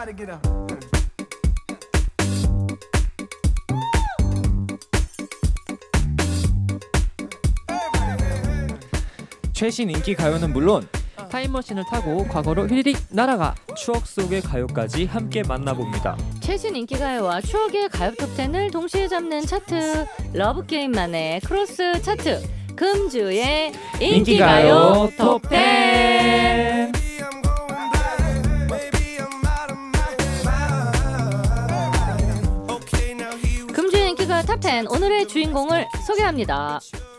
최신 인기 가요는 물론 타임머신을 타고 과거로 휘리릭 날아가 추억 속의 가요까지 함께 만나봅니다. 최신 인기가요와 추억의 가요 톱10을 동시에 잡는 차트, 러브게임만의 크로스 차트, 금주의 인기가요 톱10. 금주의 인기가요 톱10, 오늘의 주인공을 소개합니다.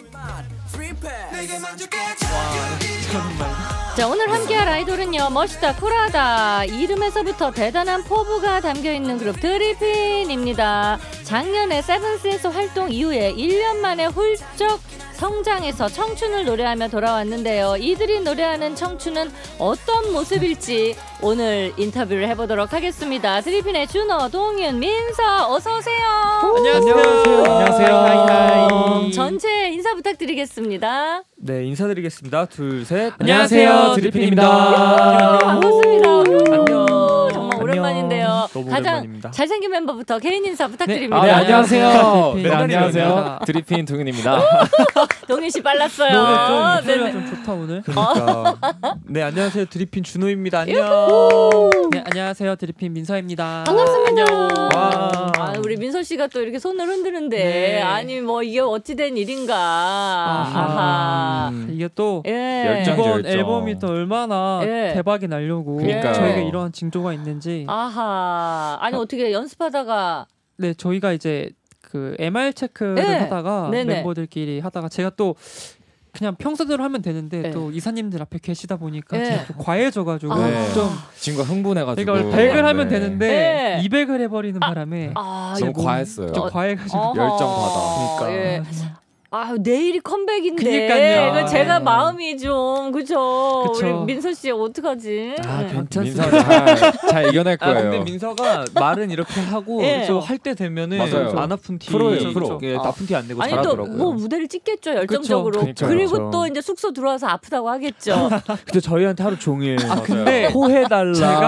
자, 오늘 함께할 아이돌은요, 멋있다, 쿨하다, 이름에서부터 대단한 포부가 담겨있는 그룹 드리핀입니다. 작년에 세븐스에서 활동 이후에 1년 만에 훌쩍 성장해서 청춘을 노래하며 돌아왔는데요. 이들이 노래하는 청춘은 어떤 모습일지 오늘 인터뷰를 해보도록 하겠습니다. 드리핀의 준호, 동윤, 민서, 어서오세요. 안녕하세요. 안녕하세요. 전체 인사 부탁드리겠습니다. 네, 인사드리겠습니다. 둘, 셋. 안녕하세요, 드리핀입니다. 반갑습니다. 안녕. 정말 오랜만인데요. 너무 가장 오랜만입니다. 잘생긴 멤버부터 개인 인사 부탁드립니다. 네, 안녕하세요. 드리핀. 네, 안녕하세요. 드리핀 동윤입니다. 동윤 씨 빨랐어요. 목소리가 좀 좋다 오늘. 그러니까. 네, 안녕하세요. 드리핀 준호입니다. 안녕. 네, 안녕하세요. 드리핀 민서입니다. 반갑습니다. 와. 아, 우리 민서 씨가 또 이렇게 손을 흔드는데 네. 아니 뭐 이게 어찌된 일인가. 아하. 이게 또 예. 열정. 이번 열정. 앨범이 또 얼마나 예. 대박이 나려고 그러니까요. 저희가 이러한 징조가 있는지. 아하. 아니 어떻게 연습하다가 네, 저희가 이제 그 MR 체크를 네. 하다가 네네. 멤버들끼리 하다가 제가 또 그냥 평소대로 하면 되는데 네. 또 이사님들 앞에 계시다 보니까 네. 제가 좀 과해져가지고 네. 좀 친구가 흥분해가지고. 그러니까 100을 하면 네. 되는데 네. 200을 해버리는 바람에 아, 너무 이거 과했어요. 좀 과해가지고 어허. 열정 받아. 예. 그러니까. 아, 내일이 컴백인데. 그니까요. 이거 제가 네. 마음이 좀 그쵸. 그쵸. 우리 민서 씨 어떡하지? 아, 네. 괜찮습니다. 민서 잘 이겨낼 아, 거예요. 근데 민서가 말은 이렇게 하고 예. 저 할 때 되면은 맞아요. 안 아픈 티, 프로예요, 프로. 예, 나쁜 티 안 내고 아니 또 잘하더라고요. 뭐 무대를 찍겠죠, 열정적으로. 그쵸. 그리고 그러니까요. 또 이제 숙소 들어와서 아프다고 하겠죠. 근데 저희한테 하루 종일 근데 코 해달라.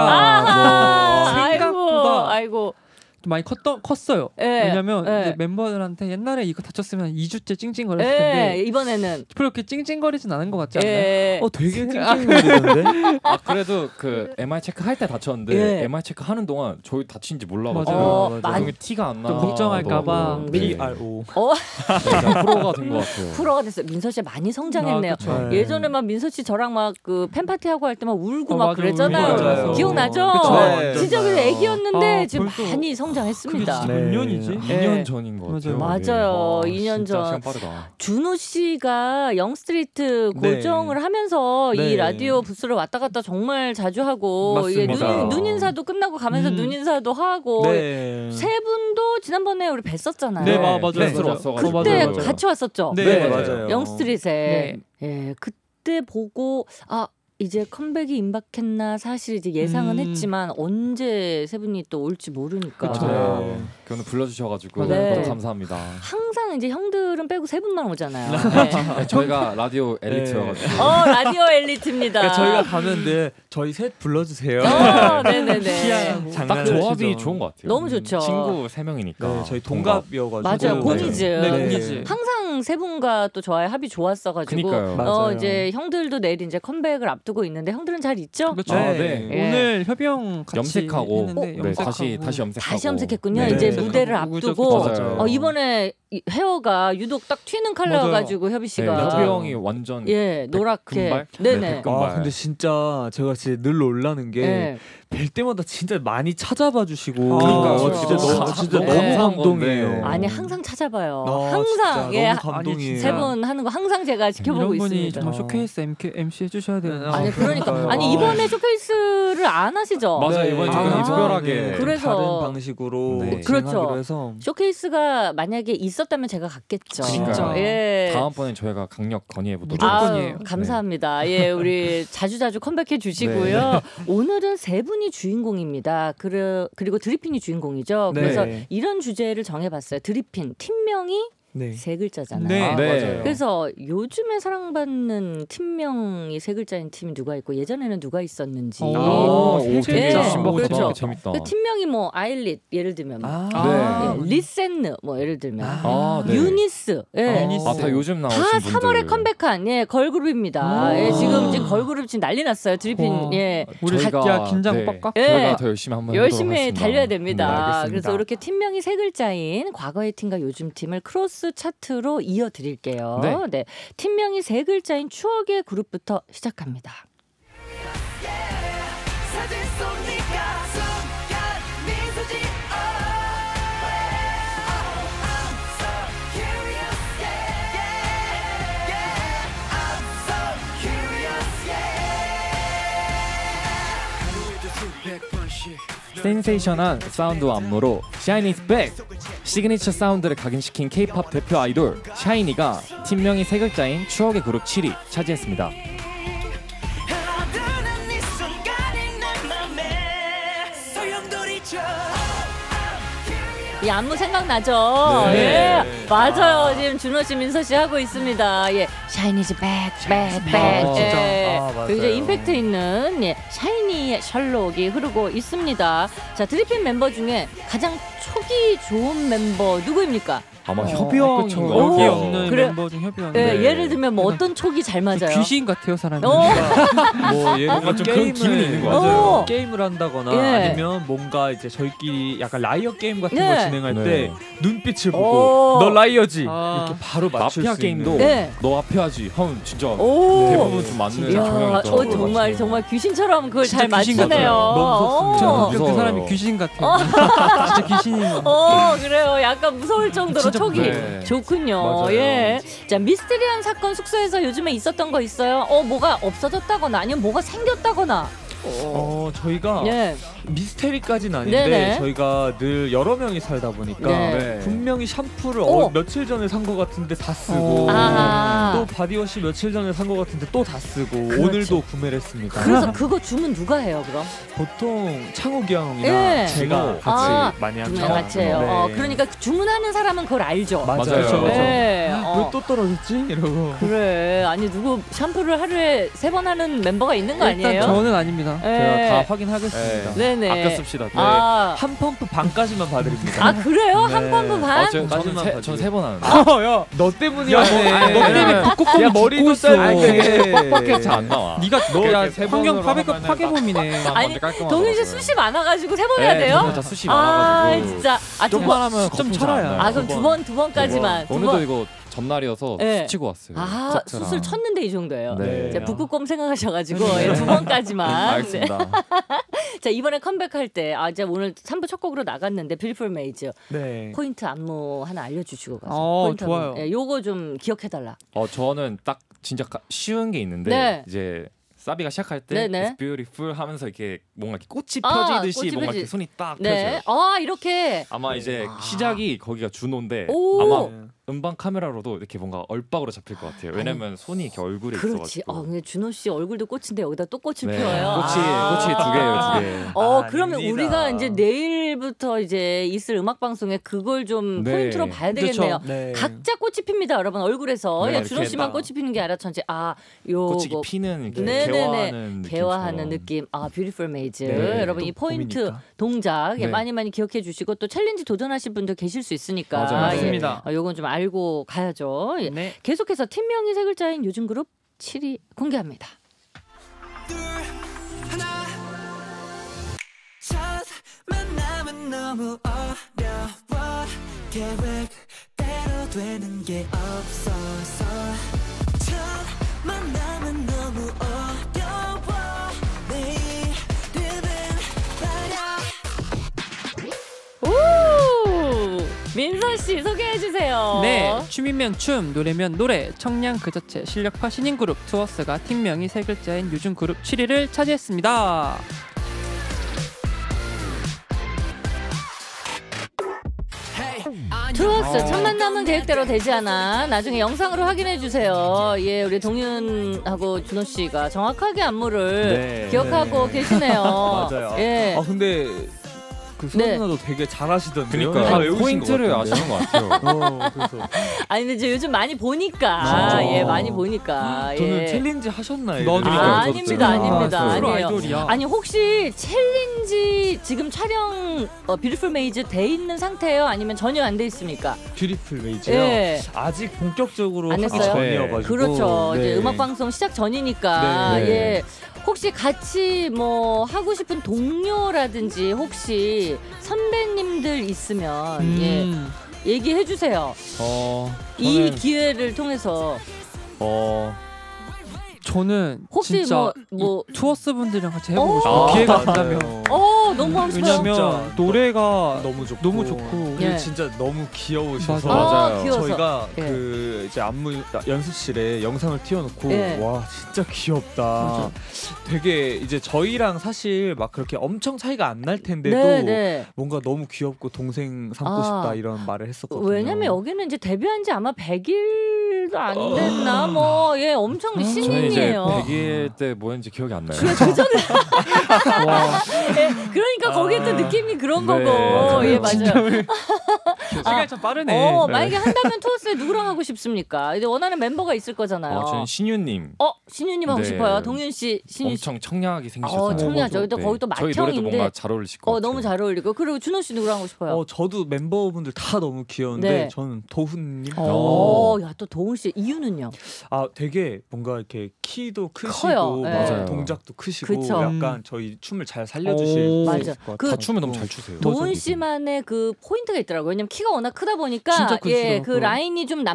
제가 뭐. 생각보다 아이고. 좀 많이 컸어요. 예. 왜냐면 예. 이제 멤버들한테 옛날에 이거 다쳤으면 2주째 찡찡거렸을 텐데 예, 이번에는 그렇게 찡찡거리진 않은 것 같지 않나요? 예. 되게 찡찡거리던데. 아 그래도 그 MR 체크 할 때 다쳤는데 예. MR 체크 하는 동안 저희 다친지 몰라가지고 맞아요. 맞아요. 많이 나중에 티가 안 나. 좀 걱정할까봐. PRO. 프로가 된 것 같아요. 프로가 됐어요. 민서 씨 많이 성장했네요. 아, 그쵸. 네. 예전에 막 민서 씨 저랑 막 그 팬파티 하고 할 때 막 울고 어, 막 맞아, 그랬잖아요. 울고 맞아요. 기억나죠? 그쵸. 네. 진짜 그래서 애기였는데 아, 지금 벌써 많이 그게 성장했습니다. 진짜 네. 몇 년이지? 2년 예. 전인 것 같아요. 맞아요. 이게. 맞아요. 와, 2년 진짜 전. 시간 빠르다. 준호 씨가 영스트리트 네. 고정을 하면서 이 네. 라디오 부스를 왔다 갔다 정말 자주 하고 이게 맞습니다. 눈 인사도 끝나고 가면서 눈 인사도 하고 네. 세 분도 지난번에 우리 뵀었잖아요. 네, 네, 맞아요. 게스트로 맞아요. 왔어가지고. 그때 맞아요. 같이 왔었죠. 네, 네, 맞아요. 맞아요. 영스트릿에. 네. 예, 그때 보고 아 이제 컴백이 임박했나 사실 이제 예상은 했지만 언제 세 분이 또 올지 모르니까. 그쵸. 맞아요. 오늘 불러주셔가지고 네. 너무 감사합니다. 항상 이제 형들은 빼고 세 분만 오잖아요. 네, 저희가 라디오 엘리트여가지고. 라디오 엘리트입니다. 그러니까 저희가 가면 돼. 저희 셋 불러주세요. 네네네. 딱 조합이 좋은 것 같아요. 너무 좋죠. 친구 3명이니까. 네, 저희 동갑이어가지고. 맞아요. 공이즈. 네, 네. 공이즈. 항상 세 분과 또 저의 합이 좋았어가지고. 그니까요. 맞아요. 이제 형들도 내일 이제 컴백을 앞두고 있는데 형들은 잘 있죠? 그렇죠. 아, 네. 네. 예. 오늘 협영 같이 염색하고 했는데 네, 염색하고 다시 염색하고. 다시 염색했군요. 네. 이제 네. 무대를 그죠, 앞두고. 그죠. 맞아요. 이번에 헤어가 유독 딱 튀는 컬러여가지고 협이 네, 씨가. 협이 형이 완전 예, 노랗게. 금발? 네네. 금발. 아 근데 진짜 제가 진짜 늘 놀라는 게 예. 뵐 때마다 진짜 많이 찾아봐 주시고 그러니까요. 진짜 그렇죠. 너무 진짜 너무 너무 감사한 감동이에요. 건데. 아니 항상 찾아봐요. 아, 항상 진짜 예, 너무 감동이에요. 세 분 하는 거 항상 제가 지켜보고 이런 분이 있습니다. 정말 쇼케이스 MC 해주셔야 돼요. 아니 그러니까 그러니까요. 아니 이번에 쇼케이스를 안 하시죠? 맞아요. 이번 조금 아, 특별하게. 그래서- 다른 방식으로 네. 그렇죠. 진행하기로 해서 쇼케이스가 만약에 있었다면 제가 갔겠죠. 진짜. 예. 다음번엔 저희가 강력 건의해 보도록. 무조건이에요. 감사합니다. 예, 우리 자주자주 컴백해 주시고요. 오늘은 세 분이 주인공입니다. 그리고 드리핀이 주인공이죠. 네. 그래서 이런 주제를 정해봤어요. 드리핀 팀명이 네. 세 글자잖아요. 네, 네. 맞아요. 그래서 요즘에 사랑받는 팀명이 세 글자인 팀이 누가 있고 예전에는 누가 있었는지. 오, 되게 글자. 신박하다. 그렇죠. 재밌다. 그 팀명이 뭐 아일릿 예를 들면 네. 리센느 뭐 예를 들면 네. 유니스. 예. 유니스. 다 요즘 나오신 다 분들. 3월에 컴백한 걸그룹입니다. 예, 지금 걸그룹 지금 난리 났어요. 드리핀. 예. 우리 저희가- 각자 긴장 네. 빡빡. 예. 저희가 더 열심히 한번 열심히 해보도록 하겠습니다. 달려야 됩니다. 알겠습니다. 그래서 이렇게 팀명이 세 글자인 과거의 팀과 요즘 팀을 크로스 차트로 이어드릴게요. 네. 팀명이 세 글자인 추억의 그룹부터 시작합니다. 센세이션한 사운드와 안무로 샤이니 is back! 시그니처 사운드를 각인시킨 K-팝 대표 아이돌 샤이니가 팀명이 세 글자인 추억의 그룹 7위 차지했습니다. 이 안무 생각나죠? 네. 예. 맞아요. 지금 준호 씨, 민서 씨 하고 있습니다. 예. 샤이니즈 백. 진짜. 예. 아, 맞아요. 그리고 이제 임팩트 있는 샤이니의 셜록이 흐르고 있습니다. 자, 드리핀 멤버 중에 가장 촉이 좋은 멤버 누구입니까? 아마 협의형인 그쵸. 것 여기 같아요. 없는 그래. 멤버 중 협의형. 예, 네. 예를 들면 뭐 어떤 촉이 잘 맞아요? 귀신 같아요 사람이. 어. 뭐 예를 뭔가 들면 좀 그런 기운이 있는 것 맞아요. 같아요. 게임을 한다거나 예. 아니면 뭔가 이제 저희끼리 약간 라이어 게임 같은 네. 거 진행할 네. 때 눈빛을 오. 보고 너 라이어지 아. 이렇게 바로 맞출 마피아 수 게임도 있는. 네. 너 마피아지 하면 진짜 오. 대부분 좀 맞는 이야, 경향이 있더라고요. 정말 귀신처럼 그걸 진짜 잘 귀신 맞추네요. 같아요. 너무 무섭습니다. 어. 그 무서워요. 사람이 귀신 같아요. 진짜 귀신이에요. 그래요. 약간 무서울 정도로 진짜 촉이 네. 좋군요. 맞아요. 예. 자, 미스테리한 사건 숙소에서 요즘에 있었던 거 있어요? 뭐가 없어졌다거나 아니면 뭐가 생겼다거나. 저희가 예. 미스테리까지는 아닌데 네네. 저희가 늘 여러 명이 살다 보니까 네. 분명히 샴푸를 오. 며칠 전에 산 거 같은데 다 쓰고 아하. 또 바디워시 며칠 전에 산 거 같은데 또 다 쓰고 그렇죠. 오늘도 구매를 했습니다. 그래서 그거 주문 누가 해요, 그럼? 보통 창욱이 형이나 예. 제가 같이 아, 많이 두 합니다. 명 같이 해요. 네. 그러니까 주문하는 사람은 그걸 알죠. 맞아요. 맞아요. 네. 왜 또 떨어졌지? 이러고. 그래. 아니 누구 샴푸를 하루에 3번 하는 멤버가 있는 거 일단 아니에요? 저는 아닙니다. 예. 제가 다 확인하겠습니다. 네네. 아껴 씁시다. 네. 한 펌프 반까지만 봐드립니다. 그래요? 네. 한 펌프 반? 저는 마지막 세 번 하는데. 야, 너 때문이야. 야, 너 때문에 북극곰이 야, 죽고 머리도 있어. 짧게. 잘안 나와. 네가 야, 너 환경 파괴범이네. 아니, 동현 씨 수시 많아가지고 3번 해야 돼요? 저는 다 수시 아 많아가지고. 진짜. 두 좀만 번. 하면 좀 거품 쳐라야. 잘 안 나요. 아 그럼 두 번까지만. 오늘도 이거 전날이어서 네. 수치고 왔어요. 아 세트랑. 수술 쳤는데 이 정도예요. 네. 이제 북극곰 생각하셔가지고 2번까지만. 알겠습니다. 자 이번에 컴백할 때 이제 오늘 3부 첫 곡으로 나갔는데 뷰티풀 메이즈 네. 포인트 안무 하나 알려주시고 가세요. 포인트 좋아요. 안무. 예, 요거 좀 기억해달라. 저는 딱 진짜 쉬운 게 있는데 네. 이제 사비가 시작할 때 네네. It's beautiful 하면서 이렇게 뭔가 이렇게 꽃이 아, 펴지듯이 꽃이 뭔가 펴지- 이렇게 손이 딱 네. 펴져요. 이렇게. 아마 이제 시작이 거기가 준호인데 오. 아마 음방 카메라로도 이렇게 뭔가 얼박으로 잡힐 것 같아요. 왜냐면 손이 이렇게 얼굴에 그렇지. 있어가지고. 근데 준호 씨 얼굴도 꽃인데 여기다 또 꽃을 네. 피워요. 꽃이 두 개예요, 2개. 그러면 아닙니다. 우리가 이제 내일부터 이제 있을 음악 방송에 그걸 좀 네. 포인트로 봐야 되겠네요. 네. 각자 꽃이 핍니다, 여러분 얼굴에서. 네, 예, 준호 이렇게 씨만 딱 꽃이 피는 게 아니라 전체 요거 꽃이 피는 이렇게 네네네. 개화하는 느낌. 개화하는 느낌. 뷰티풀 메이즈. 네, 여러분 이 또 포인트 봄이니까. 동작 네. 많이 기억해 주시고 또 챌린지 도전하실 분들 계실 수 있으니까. 맞아요. 맞습니다. 요건 좀 알고 가야죠. 예. 네. 계속해서 팀명이 세 글자인 요즘 그룹 7위 공개합니다. 첫 만남은 너무 어려워 계획대로 되는 게 없어서 첫 만남은 너무 어려워 내일은 말야 오! 민서 씨 소개해 주세요. 네, 춤이면 춤, 노래면 노래, 청량 그 자체, 실력파 신인 그룹 투어스가 팀명이 세 글자인 요즘 그룹 7위를 차지했습니다. 투어스 첫 만남은 계획대로 되지 않아. 나중에 영상으로 확인해 주세요. 예, 우리 동윤하고 준호 씨가 정확하게 안무를 네. 기억하고 계시네요. 맞아요. 예. 근데 그 네. 소누나도 되게 잘하시던데요. 그러니까 다 외우신 포인트를 것 같은데요? 아시는 것 같아요. 그래서 아니 근데 저 요즘 많이 보니까 진짜? 예 많이 보니까 저는 예. 챌린지 하셨나요? 너도 그러니까요, 저도 아닙니다, 때문에. 아닙니다. 프로 아니에요. 아이돌이야. 아니 혹시 챌린지 지금 촬영 뷰티풀 메이즈 돼 있는 상태예요? 아니면 전혀 안 돼 있습니까? 뷰티풀 메이즈요. 예. 아직 본격적으로 안 하기 했어요? 전이어가지고. 그렇죠. 네. 이제 음악 방송 시작 전이니까 네. 예. 혹시 같이 뭐 하고 싶은 동료라든지 혹시 선배님들 있으면 예. 얘기해 주세요. 이 저는- 기회를 통해서 저는 혹시 진짜 뭐 투어스 분들이랑 같이 해보고 오. 싶어요. 기회가 된다면. 너무 하고 싶어요. 왜냐면 진짜 노래가 너무 좋고. 너무 좋고. 예. 진짜 너무 귀여우셔서. 맞아요. 귀여워서. 저희가 예. 그 이제 안무 연습실에 영상을 띄워놓고 예. 와 진짜 귀엽다. 맞아. 되게 이제 저희랑 사실 막 그렇게 엄청 차이가 안 날 텐데도 네, 네. 뭔가 너무 귀엽고 동생 삼고 아. 싶다 이런 말을 했었거든요. 왜냐면 여기는 이제 데뷔한 지 아마 100일도 안 됐나 뭐 예 엄청 저는 이제 신인이에요. 100일 때 뭐였는지 기억이 안 나요. 와, 예, 그러니까 거기에 또 느낌이 그런 네, 거고 맞아요. 예 맞아요. 시간이 참 빠르네. 만약에 한다면 투어스에 누구랑 하고 싶습니까? 이제 원하는 멤버가 있을 거잖아요. 저는 신유님 신유님 하고 네. 싶어요. 동윤 씨, 신유 씨. 엄청 청량하게 생기셨잖아요. 청량. 저희도 거기 또 저희 노래도 맏형인데. 뭔가 잘 어울리실 것 같아요. 너무 잘 어울리고 그리고 준호 씨 누구랑 하고 싶어요? 저도 멤버분들 다 너무 귀여운데 네. 저는 도훈님. 야 또 도훈 씨 이유는요? 아 되게 뭔가 이렇게 키도 크시고 커요. 네. 맞아요. 맞아요. 동작도 크시고 그쵸. 약간 저희 춤을 잘 살려주실 오. 수 맞아. 있을 것 그 같아요. 다 춤을 너무 잘 추세요. 도훈 씨만의 그 포인트가 있더라고요. 왜냐면 키가 워낙 크다 보니까 진짜 크시더라고요. 예, 그 라인이 좀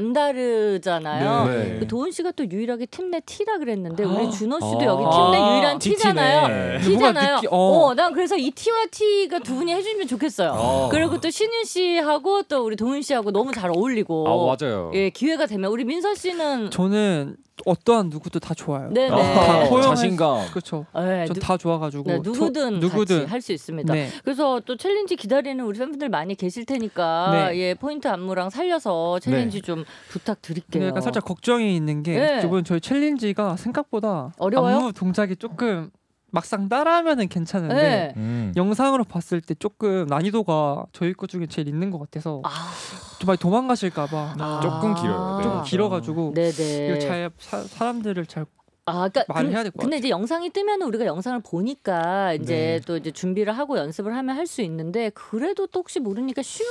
남다르잖아요. 네. 그 도훈 씨가 또 유일하게 팀 내 T라 그랬는데 우리 준호 씨도 아. 여기 팀 내 유일한 TT 네. T잖아요. 뭔가 T잖아요. 느끼- 난 그래서 이 T와 T가 두 분이 해주면 좋겠어요. 그리고 또 신윤 씨하고 또 우리 도훈 씨하고 너무 잘 어울리고. 맞아요. 예, 기회가 되면 우리 민서 씨는 저는 어떠한 누구도 다 좋아요. 네네. 다 포용할 자신감. 그렇죠. 네, 전 다 좋아가지고 네, 누구든 같이 할 수 있습니다. 네. 그래서 또 챌린지 기다리는 우리 팬분들 많이 계실 테니까 네. 예, 포인트 안무랑 살려서 챌린지 좀 부탁드릴게요. 근데 약간 살짝 걱정이 있는 게 네. 이번 저희 챌린지가 생각보다 어려워요? 안무 동작이 조금 막상 따라하면은 괜찮은데 네. 영상으로 봤을 때 조금 난이도가 저희 것 중에 제일 있는 것 같아서 좀 많이 도망가실까봐 조금 길어요. 네. 좀 길어가지고 네네. 이거 잘 사람들을 잘 그러니까 말을 해야 될 것 근데 같아요. 이제 영상이 뜨면 우리가 영상을 보니까 이제 또 이제 준비를 하고 연습을 하면 할 수 있는데 그래도 또 혹시 모르니까 쉬운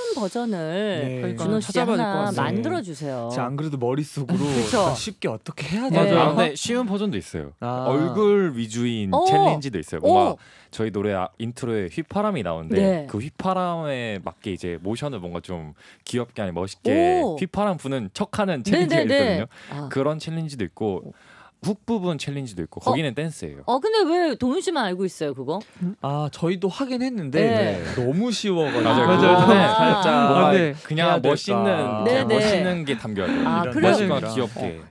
버전을 네. 그러니까 준호 씨 찾아봐야 될것 하나 같아요. 만들어 주세요. 제가 안 그래도 머릿속으로 그쵸. 약간 쉽게 어떻게 해야 네. 되나 아, 근데 쉬운 버전도 있어요. 아. 얼굴 위주인 오. 챌린지도 있어요. 뭔가 오. 저희 노래 인트로에 휘파람이 나오는데 네. 그 휘파람에 맞게 이제 모션을 뭔가 좀 귀엽게 아니 멋있게 오. 휘파람 부는 척하는 챌린지가 네네네. 있거든요. 그런 챌린지도 있고 훅 부분 챌린지도 있고 거기는 댄스예요. 근데 왜 동윤 씨만 알고 있어요 그거? 아 저희도 하긴 했는데 네. 너무 쉬워가지고 맞아요. 맞아요. 그거는 살짝 뭔가 네. 그냥 해야 될까. 멋있는 네네. 멋있는 게 담겨야 돼요. 그래요? 멋있거나 맞아요. 귀엽게.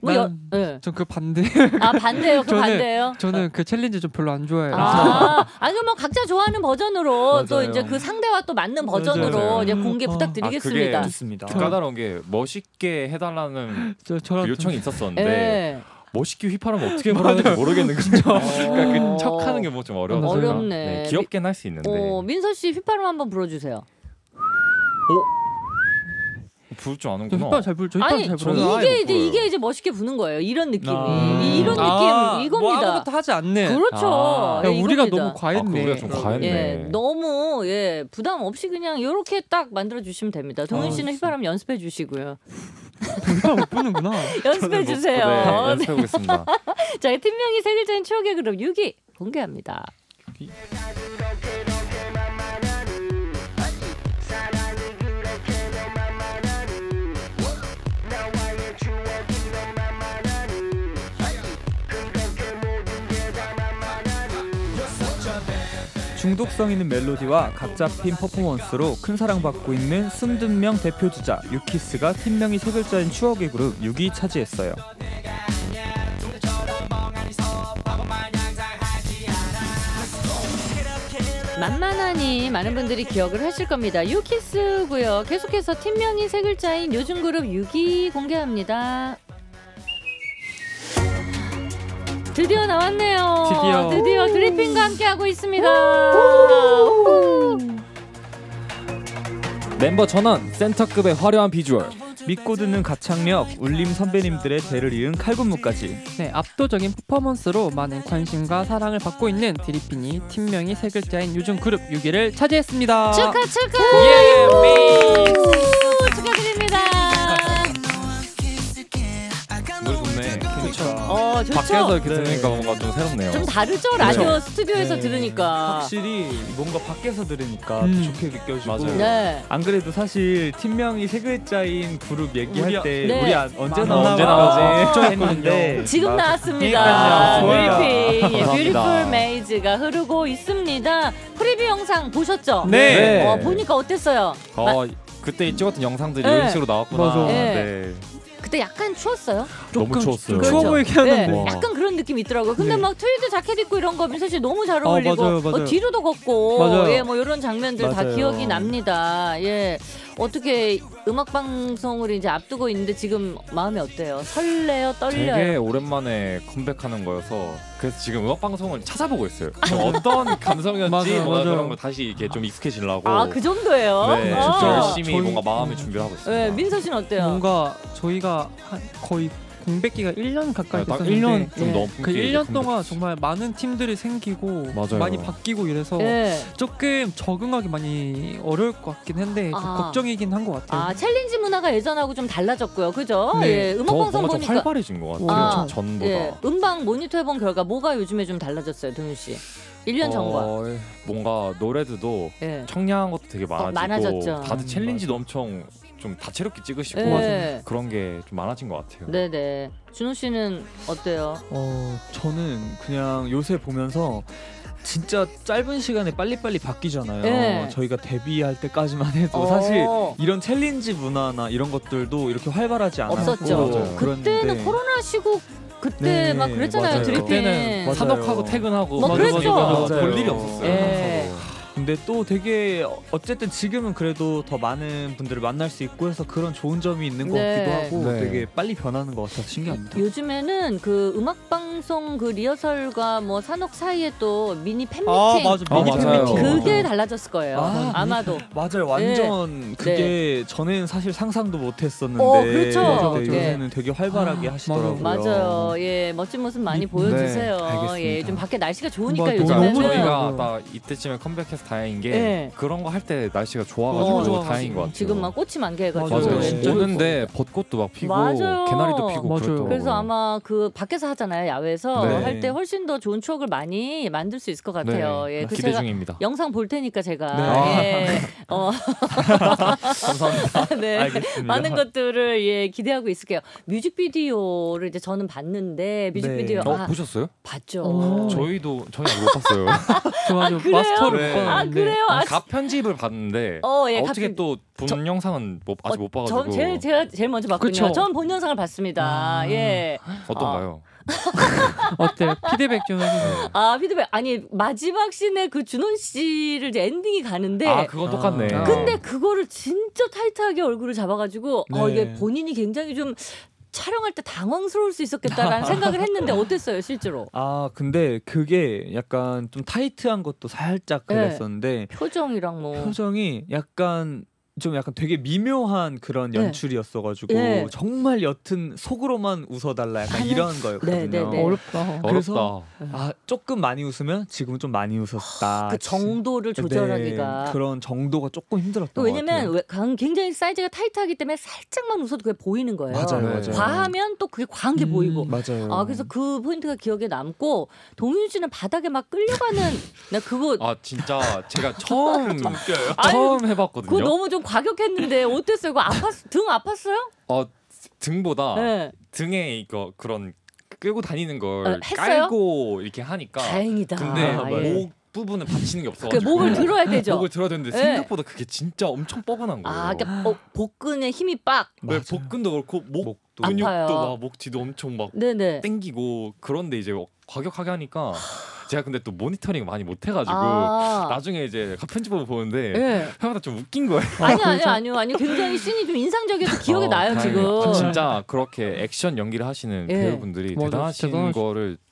전 그 반대. 반대요. 그 저는- 반대예요. 저는 그 챌린지 좀 별로 안 좋아해요. 그럼 뭐 각자 좋아하는 버전으로 또 맞아요. 이제 그 상대와 또 맞는 버전으로 맞아요. 이제 공개 부탁드리겠습니다. 좋습니다. 좀 까다로운 게 멋있게 해달라는 저랑 그 요청이 있었었는데 네. 멋있게 휘파람 어떻게 불하는지 모르겠는 거죠. 그러니까 그 척하는 게 뭐 좀 어려워서 어렵네. 귀엽게는 할 수 있는데 민서 씨 휘파람 한번 불어주세요. 부를 줄 저 아는구나. 휘파람 잘 불. 저 휘파람 아니 잘 저는 불어요. 아예 못 불어요. 이게 이제 멋있게 부는 거예요. 이런 느낌이 이런 느낌 뭐 이겁니다. 아무것도 하지 않네. 그렇죠. 야, 예, 우리가 이겁니다. 너무 과했네. 우리가 좀 과했네. 예, 너무 부담 없이 그냥 이렇게 딱 만들어 주시면 됩니다. 동윤 씨는 휘파람 연습해 주시고요. 휘파람 못 부는구나. 연습해 주세요. 네, 네. 연습해 보겠습니다. 자, 팀명이 세 글자인 추억의 그룹 6위 공개합니다. 중독성 있는 멜로디와 각 잡힌 퍼포먼스로 큰 사랑받고 있는 순든명 대표 주자 유키스가 팀명이 세 글자인 추억의 그룹 6위 차지했어요. 만만하니 많은 분들이 기억을 하실 겁니다. 유키스고요. 계속해서 팀명이 세 글자인 요즘 그룹 6위 공개합니다. 드디어 나왔네요. 드디어 드리핀과 함께하고 있습니다. 멤버 전원, 센터급의 화려한 비주얼. 믿고 듣는 가창력, 울림 선배님들의 대를 이은 칼군무까지. 네, 압도적인 퍼포먼스로 많은 관심과 사랑을 받고 있는 드리핀이 팀명이 세 글자인 요즘 그룹 6위를 차지했습니다. 축하. 예, 축하드립니다. 노래 좋네. 좋죠. 밖에서 이렇게 네. 들으니까 뭔가 좀 새롭네요. 좀 다르죠? 라디오 그렇죠. 스튜디오에서 네. 들으니까. 확실히 뭔가 밖에서 들으니까 더 좋게 느껴지고. 맞아요. 네. 안 그래도 사실 팀명이 세 글자인 그룹 얘기할 때 네. 우리 언제 언제 나오지 나오지? 걱정했는데 지금 나왔습니다. 그러니까요. 드리핀 감사합니다. 뷰티풀 메이즈가 흐르고 있습니다. 프리뷰 영상 보셨죠? 네. 보니까 어땠어요? 그때 찍었던 영상들이 네. 이런 식으로 나왔구나. 맞아. 네. 그때 약간 추웠어요? 너무 추웠어요. 그렇죠. 추워 보이게 하는데. 네, 와. 약간 그런 느낌이 있더라고요. 근데 네. 막 트위드 자켓 입고 이런 거 민서 씨 너무 잘 어울리고 맞아요. 뒤로도 걷고 맞아요. 예, 뭐 이런 장면들 다 맞아요. 기억이 납니다. 예. 어떻게 음악 방송을 이제 앞두고 있는데 지금 마음이 어때요? 설레요, 떨려요? 되게 오랜만에 컴백하는 거여서 그래서 지금 음악 방송을 찾아보고 있어요. 어떤 감성이었지 맞아요, 뭔가 맞아요. 그런 거 다시 이렇게 좀 익숙해지려고. 아, 그 정도예요? 네, 아. 진짜 열심히 저희- 뭔가 마음의 준비를 하고 있습니다. 네, 민서 씨는 어때요? 뭔가 저희가 거의 공백기가 1년 가까이 딱 됐었는데 1년 좀 네. 넘게 그 1년 컴백. 동안 정말 많은 팀들이 생기고 맞아요. 많이 바뀌고 이래서 예. 조금 적응하기 많이 어려울 것 같긴 한데 좀 아. 걱정이긴 한 것 같아요. 아, 챌린지 문화가 예전하고 좀 달라졌고요. 그죠? 네. 예. 더 음악 방송 뭔가 좀 보니까 활발해진 것 같아요. 아, 전보다. 예. 음방 모니터 해본 결과 뭐가 요즘에 좀 달라졌어요, 동윤 씨? 1년 전과. 뭔가 노래들도 예. 청량한 것도 되게 많아지고 많아졌죠. 다들 챌린지도 엄청 좀 다채롭게 찍으시고 예. 그런 게 좀 많아진 것 같아요. 네네. 준호 씨는 어때요? 저는 그냥 요새 보면서 진짜 짧은 시간에 빨리빨리 바뀌잖아요. 네. 저희가 데뷔할 때까지만 해도 어. 사실 이런 챌린지 문화나 이런 것들도 이렇게 활발하지 않았고 없었죠. 맞아요. 그때는 그랬는데 코로나 시국 그때 네, 막 그랬잖아요, 맞아요. 드리핀. 그때는 맞아요. 산업하고 퇴근하고 뭐 그랬죠. 맞아요. 볼 일이 없었어요. 예. 근데 또 되게 어쨌든 지금은 그래도 더 많은 분들을 만날 수 있고 해서 그런 좋은 점이 있는 것 네. 같기도 하고 네. 되게 빨리 변하는 것 같아서 신기합니다. 요즘에는 그 음악 방송 그 리허설과 뭐 산옥 사이에 또 미니 팬미팅 맞아. 미니 맞아요. 팬미팅. 그게 달라졌을 거예요. 아, 아마도. 맞아요. 완전 그게 전에는 사실 상상도 못했었는데 그렇죠. 네, 네. 요새는 되게 활발하게 하시더라고요. 맞아요. 예, 멋진 모습 많이 보여주세요. 알겠습니다. 예, 좀 밖에 날씨가 좋으니까 맞아요. 요즘에는 너무 저희가 딱 이때쯤에 컴백해서 다행인 게 네. 그런 거 할 때 날씨가 좋아가지고 좋아가지고. 다행인 것 같아요. 지금 막 꽃이 만개해가지고 맞아요. 맞아요. 진짜 오는데 벚꽃도 막 피고 맞아요. 개나리도 피고 맞아요. 그렇더라고요. 그래서 아마 그 밖에서 하잖아요, 야외에서 네. 할 때 훨씬 더 좋은 추억을 많이 만들 수 있을 것 같아요. 네, 예, 그 기대 제가 중입니다. 영상 볼 테니까 제가 네. 예, 감사합니다. 네. 알겠습니다. 많은 것들을 예 기대하고 있을게요. 뮤직비디오를 이제 저는 봤는데 뮤직비디오 네. 보셨어요? 봤죠. 오. 저희는 못 봤어요. 좋아요. 그래요? 마스터를 네. 못 아 봤는데. 그래요? 아, 가 편집을 봤는데 예, 어떻게 또 본 영상은 아직 못 봐가지고 전 제가 제일 먼저 봤군요. 그쵸? 전 본 영상을 봤습니다. 예. 어떤가요? 어때요? 피드백 좀 해주세요. 아 피드백 아니 마지막 씬에 그 준원 씨를 이제 엔딩이 가는데 아 그건 똑같네. 아. 근데 그거를 진짜 타이트하게 얼굴을 잡아가지고 네. 이게 본인이 굉장히 좀 촬영할 때 당황스러울 수 있었겠다라는 생각을 했는데 어땠어요 실제로? 아 근데 그게 약간 좀 타이트한 것도 살짝 네. 그랬었는데 표정이랑 뭐 표정이 약간 되게 미묘한 그런 네. 연출이었어가지고 네. 정말 옅은 속으로만 웃어달라 약간 하는- 이런 거였거든요. 네, 네, 네. 어렵다. 그래서 어렵다. 아 조금 많이 웃으면 지금은 좀 많이 웃었다. 그 정도를 조절하기가 네, 그런 정도가 조금 힘들었던 또 것 왜냐면 같아요. 굉장히 사이즈가 타이트하기 때문에 살짝만 웃어도 그게 보이는 거예요. 맞아요, 네. 맞아요. 과하면 또 그게 과한 게 보이고. 맞아요. 아 그래서 그 포인트가 기억에 남고 동윤 씨는 바닥에 막 끌려가는 나 그거 아 진짜 제가 처음 아니, 해봤거든요. 그거 너무 좀 과격했는데 어땠어요? 그거 등 아팠어요? 등보다 네. 등에 이거 그런 끌고 다니는 걸 했어요? 깔고 이렇게 하니까 다행이다. 근데 예. 목 부분을 받치는 게 그 없어가지고 목을 들어야 되죠. 목을 들어야 되는데 네. 생각보다 그게 진짜 엄청 뻐근한 거예요. 아, 그러니까 복근에 힘이 빡. 네, 복근도 그렇고 목 목도 근육도 아파요. 막 목 뒤도 엄청 막 네네. 땡기고 그런데 이제 과격하게 하니까 제가 근데 또 모니터링 많이 못 해가지고 나중에 이제 편집본 보는데 예. 형한테 좀 웃긴 거예요. 아니요. 굉장히 씬이 좀 인상적이어서 기억에 나요 다행이에요. 지금. 진짜 그렇게 액션 연기를 하시는 예. 배우분들이 맞아, 대단하신 대단하시- 거를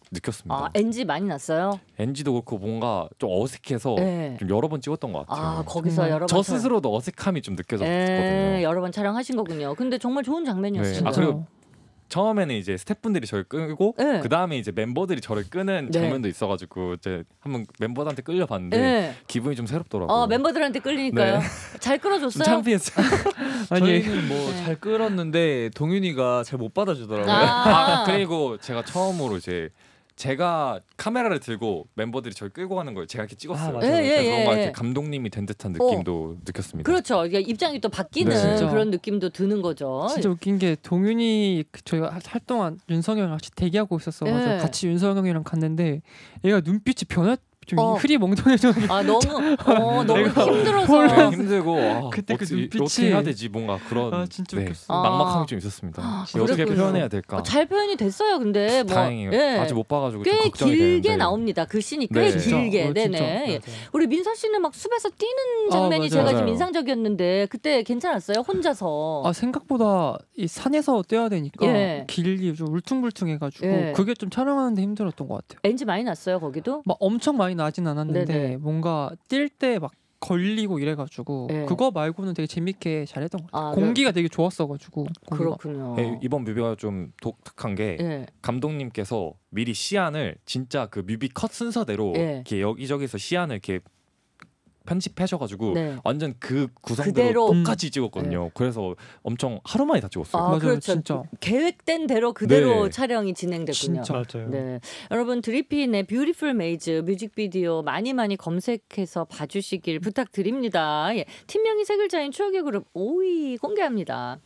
느꼈습니다. 아, NG 많이 났어요? NG도 그렇고 뭔가 좀 어색해서 네. 좀 여러 번 찍었던 것 같아요. 아, 거기서 정말. 여러 번 저 스스로도 어색함이 좀 느껴졌거든요. 여러 번 촬영하신 거군요. 근데 정말 좋은 장면이었어요. 네. 아, 그리고 처음에는 이제 스태프분들이 저를 끄고 네. 그 다음에 이제 멤버들이 저를 끄는 네. 장면도 있어가지고 이제 한번 멤버들한테 끌려봤는데 네. 기분이 좀 새롭더라고요. 멤버들한테 끌리니까요. 네. 잘 좀 끌어줬어요? 창피했어요. 아니 저희는 뭐 네. 잘 끌었는데 동윤이가 잘 못 받아주더라고요. 그리고 제가 처음으로 이제 제가 카메라를 들고 멤버들이 저를 끌고 가는 걸 제가 이렇게 찍었어요. 맞아요. 예, 그래서 예, 뭔가 예. 이렇게 감독님이 된 듯한 느낌도 느꼈습니다. 그렇죠. 이게 입장이 또 바뀌는 네. 진짜. 그런 느낌도 드는 거죠. 진짜 웃긴 게 동윤이 저희가 활동한 윤성형이랑 같이 대기하고 있었어가지고 네. 같이 윤성형이랑 갔는데 얘가 눈빛이 좀 어. 흐리멍텅해져. 너무 힘들어서. 네, 힘들고 그때 그 어떻게 눈빛이- 해야 되지 뭔가 그런 아, 진짜 네, 웃겼어. 막막함이 좀 있었습니다. 어떻게 그랬군요. 표현해야 될까? 잘 표현이 됐어요. 근데 뭐 다행히 예. 아직 못 봐가지고 좀 꽤 걱정이 길게 되는데. 나옵니다. 그 씬이 꽤 네. 길게. 진짜. 네네. 예. 우리 민서 씨는 막 숲에서 뛰는 장면이 맞아요. 제가 좀 맞아요. 인상적이었는데 그때 괜찮았어요? 혼자서. 아 생각보다 이 산에서 뛰어야 되니까 예. 길이 좀 울퉁불퉁해가지고 예. 그게 좀 촬영하는데 힘들었던 것 같아요. NG 많이 났어요 거기도? 막 엄청 많이 나진 않았는데 네네. 뭔가 뛸 때 막 걸리고 이래가지고 예. 그거 말고는 되게 재밌게 잘했던 것 같아요. 아, 공기가 되게 좋았어가지고 공기가. 그렇군요. 네, 이번 뮤비가 좀 독특한 게 예. 감독님께서 미리 시안을 진짜 그 뮤비 컷 순서대로 예. 이렇게 여기저기서 시안을 이렇게 편집하셔가지고 네. 완전 그 구성대로 그대로. 똑같이 찍었거든요. 그래서 엄청 하루 만에 다 찍었어요. 맞아요, 그렇죠. 진짜. 계획된 대로 그대로 네. 촬영이 진행됐군요. 진짜. 맞아요. 네, 여러분 드리핀의 뷰티풀 메이즈 뮤직비디오 많이 검색해서 봐주시길 부탁드립니다. 예, 팀명이 세 글자인 추억의 그룹 5위 공개합니다.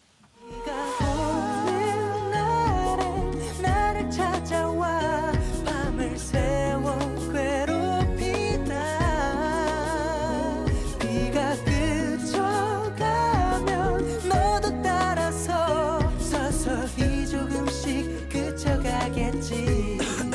오는 날에 나를 찾아와 밤을 새워 괴롭히다 비가 그쳐가면 너도 따라서 서서히 조금씩 그쳐가겠지.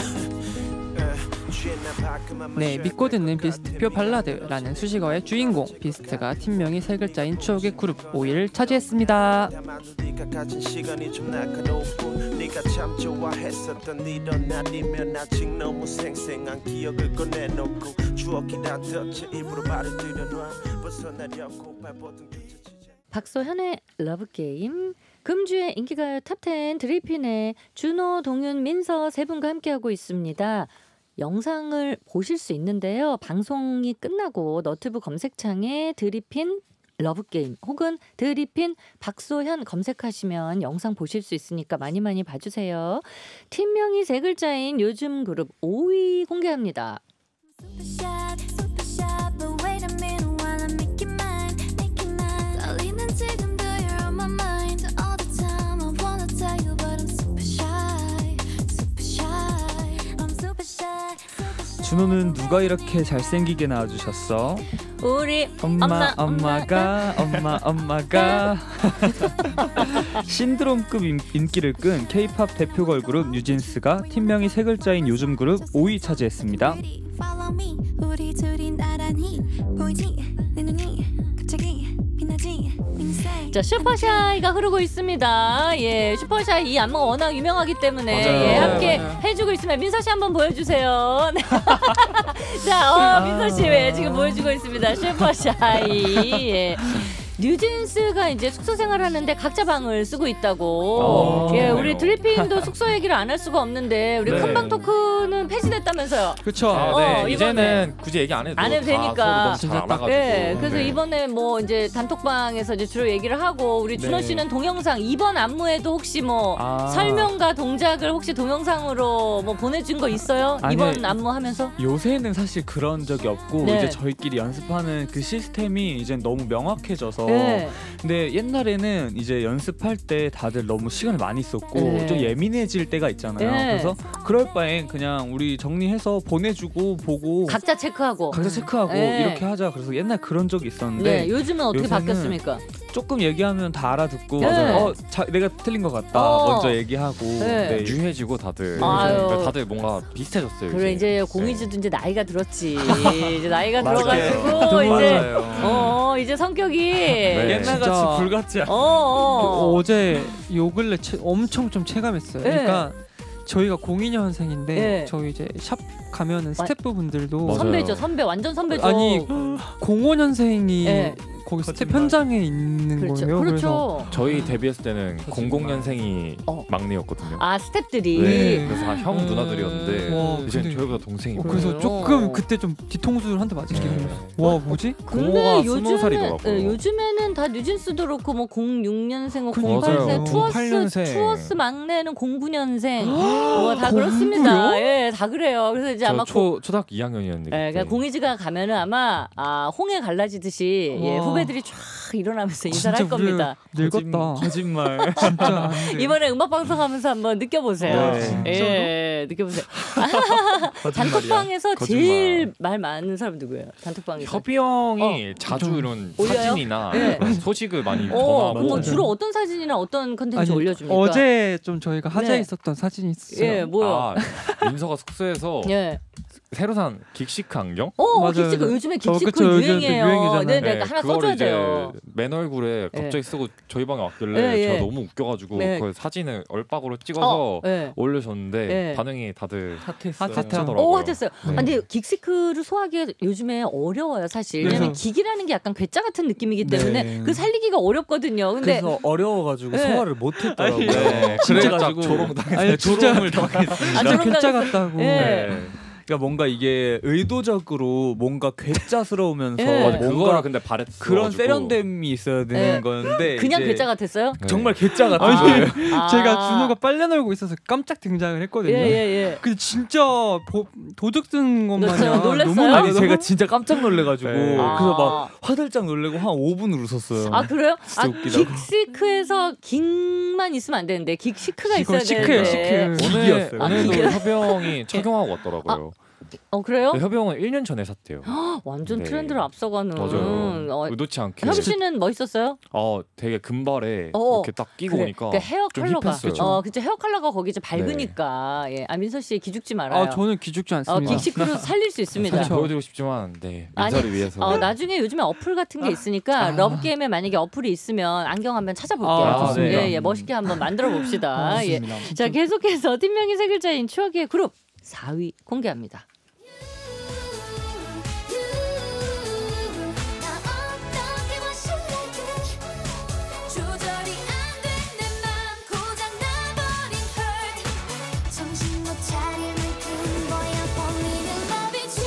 네, 믿고 듣는 비스트표 발라드라는 수식어의 주인공 비스트가 팀명이 세 글자인 추억의 그룹 5위를 차지했습니다. 네가 가진 시간이 좀 날카롭고 네가 참 좋아했었던 이런 날이면 아직 너무 생생한 기억을 꺼내놓고 추억이란 덫에 일부러 발을 들여놔 벗어나려고 발버둥 펼쳐지자. 박소현의 러브게임, 금주의 인기가요 탑10 드리핀의 준호, 동윤, 민서 세 분과 함께하고 있습니다. 영상을 보실 수 있는데요. 방송이 끝나고 너튜브 검색창에 드리핀 러브게임 혹은 드리핀 박소현 검색하시면 영상 보실 수 있으니까 많이 봐주세요. 팀명이 세 글자인 요즘 그룹 5위 공개합니다. Supershot, supershot, but wait a minute while I make you mine, make you mine. 떨리는 지금도 you're on my mind all the time. I wanna tell you, but I'm super shy, super shy. I'm super shy, super shy. 준호는 누가 이렇게 잘생기게 낳아주셨어? 우리 엄마가 신드롬급 인기를 끈 K-팝 대표 걸그룹 뉴진스가 팀명이 세 글자인 요즘 그룹 5위 차지했습니다. Follow me, 우리 둘이 나란히 보이지 내 눈이 갑자기 빛나지. 자, 슈퍼샤이가 흐르고 있습니다. 예, 슈퍼샤이 이 안무가 워낙 유명하기 때문에 맞아요. 예, 함께 해주고 있습니다. 민서 씨 한번 보여주세요. 자, 민서 씨 왜 지금 보여주고 있습니다. 슈퍼샤이. 예. 뉴진스가 이제 숙소 생활하는데 각자 방을 쓰고 있다고. 예, 그러네요. 우리 드리핀도 숙소 얘기를 안 할 수가 없는데 우리 네. 큰방 토크는 폐지됐다면서요. 그렇죠. 네, 이번에 이제는 굳이 얘기 안 해도 안 해도 다 되니까. 서로 너무 잘 진짜 딱. 알아가지고. 네, 그래서 네. 이번에 뭐 이제 단톡방에서 이제 주로 얘기를 하고 우리 준호 네. 씨는 동영상 이번 안무에도 혹시 뭐 아. 설명과 동작을 혹시 동영상으로 뭐 보내준 거 있어요? 아니, 이번 안무 하면서? 요새는 사실 그런 적이 없고 네. 이제 저희끼리 연습하는 그 시스템이 이제 너무 명확해져서 네. 근데 옛날에는 이제 연습할 때 다들 너무 시간을 많이 썼고 네. 좀 예민해질 때가 있잖아요. 네. 그래서 그럴 바엔 그냥 우리 정리해서 보내주고 보고 각자 체크하고. 각자 체크하고 네. 이렇게 하자. 그래서 옛날 그런 적이 있었는데 네, 요즘은 어떻게 요새는 바뀌었습니까? 조금 얘기하면 다 알아듣고 맞아요. 내가 틀린 것 같다 어. 먼저 얘기하고 네. 네. 유해지고 다들 아유. 그러니까 다들 뭔가 비슷해졌어요. 그래 이제 네. 공이즈도 이제 나이가 들었지. 이제 나이가 맞아요. 들어가지고 이제 맞아요. 이제 성격이 네. 옛날같이 진짜. 불같지 않아. 어제 요 근래 엄청 좀 체감했어요. 네. 그러니까 저희가 02년생인데 네. 저희 이제 샵 가면은 스태프분들도 맞아요. 선배죠, 선배, 완전 선배죠. 아니 05년생이 네. 거기 스텝 거짓말. 현장에 있는 그렇죠, 거예요. 그렇죠. 저희 데뷔했을 때는 00년생이 막내였거든요. 아, 스태프들이. 네, 그래서 형 누나들이었는데 와, 이제 근데- 저희보다 동생이고. 그래서 그래요? 조금 그때 좀 뒤통수를 한 대 맞은 게 네. 와 뭐지? 공호가 20살이더라고요. 요즘에는 다 뉴진스도 그렇고 뭐 06년생, 뭐 맞아요. 08생, 08년생. 투어스 막내는 09년생, 다 그렇습니다. 예, 다 그래요. 그래서 이제 아마 초등학교 2학년이었는데. 예, 그러니까 공이지가 가면은 아마 홍해 갈라지듯이 예, 와. 후배들이 쫙 일어나면서 인사를 할 겁니다. 늙었다. 거짓말. 진짜 안 돼. 이번에 음악 방송하면서 한번 느껴보세요. 네. 예, 느껴보세요. 단톡방에서 거짓말. 제일 말 많은 사람 누구예요? 단톡방에서. 협이 형이 자주 이런 올려요? 사진이나 네. 소식을 많이 그럼 전하고. 주로 어떤 사진이나 어떤 컨텐츠 아니, 올려줍니까? 어제 좀 저희가 화제에 네. 있었던 사진이 있어요. 예, 뭐요? 아, 민서가 숙소에서 예. 새로 산 긱시크 안경? 맞아요, 긱시크 맞아요. 요즘에 긱시크 그쵸, 요즘 유행이에요. 유행이잖아요. 네, 네, 하나 그거를 써줘야 이제 돼요. 맨 얼굴에 갑자기 쓰고 저희 방에 왔길래 예, 예. 제가 너무 웃겨가지고 네. 그걸 사진을 얼박으로 찍어서 예. 올려줬는데 네. 반응이 다들 핫했어요. 핫하더라고요. 오, 핫했어요. 네. 아, 근데 긱시크를 소화하기 요즘에 어려워요, 사실. 왜냐면 그래서- 기기라는 게 약간 괴짜 같은 느낌이기 네. 때문에 그 살리기가 어렵거든요. 근데 그래서 어려워가지고 네. 소화를 못했더라고요. 네, 진짜 그래가지고 조롱당했어요. 아니, 진짜- 조롱을 당했습니다. 아, 조롱 괴짜 당했어요. 같다고. 예. 네. 그러니까 뭔가 이게 의도적으로 뭔가 괴짜스러우면서 예. 맞아, 그거를 뭔가 근데 바랬어. 그런 세련됨이 있어야 되는 예. 건데 그냥 이제 괴짜 같았어요? 네. 정말 괴짜 같은 아니, 거예요. 제가 준호가 빨래 널고 있어서 깜짝 등장을 했거든요. 예, 예, 예. 근데 진짜 도둑 든 것 놀랐어요? 마냥 놀랐어요? 너무 아니 놀라서 제가 진짜 깜짝 놀래가지고 네. 그래서 막 화들짝 놀래고 한 5분을 웃었어요. 아, 그래요? 진짜 아, 웃기다고. 긱시크에서 긱만 있으면 안 되는데 긱시크가 있어야 시크예요, 되는데. 시크. 기기였어요. 오늘도 기기요? 협이 형이 착용하고 왔더라고요. 그래요? 네, 협이 형은 1년 전에 샀대요. 완전 네. 트렌드를 앞서가는. 맞아요. 의도치 않게. 협이 씨는 멋있었어요? 되게 금발에 어, 이렇게 딱 끼고 그래. 오니까 그 헤어 좀 컬러가 힙했어요. 그쵸 헤어 컬러가 거기 이제 밝으니까 예. 아, 민서 씨 기죽지 말아요. 아 저는 기죽지 않습니다. 긱시크로 살릴 수 있습니다. 사실 보여드리고 싶지만 네 민서를 위해서. 나중에 요즘에 어플 같은 게 있으니까 러브 게임에 만약에 어플이 있으면 안경 한번 찾아볼게요. 아, 좋습니다. 예, 예, 멋있게 한번 만들어 봅시다. 예. 좋습니다. 자, 계속해서 팀명이 세 글자인 추억의 그룹 4위 공개합니다. 나 어떻게 멋있게 조절이 안 돼 내 맘 고장 나버린 hurt 정신 못 차릴 만큼 뭐야 범인은 love is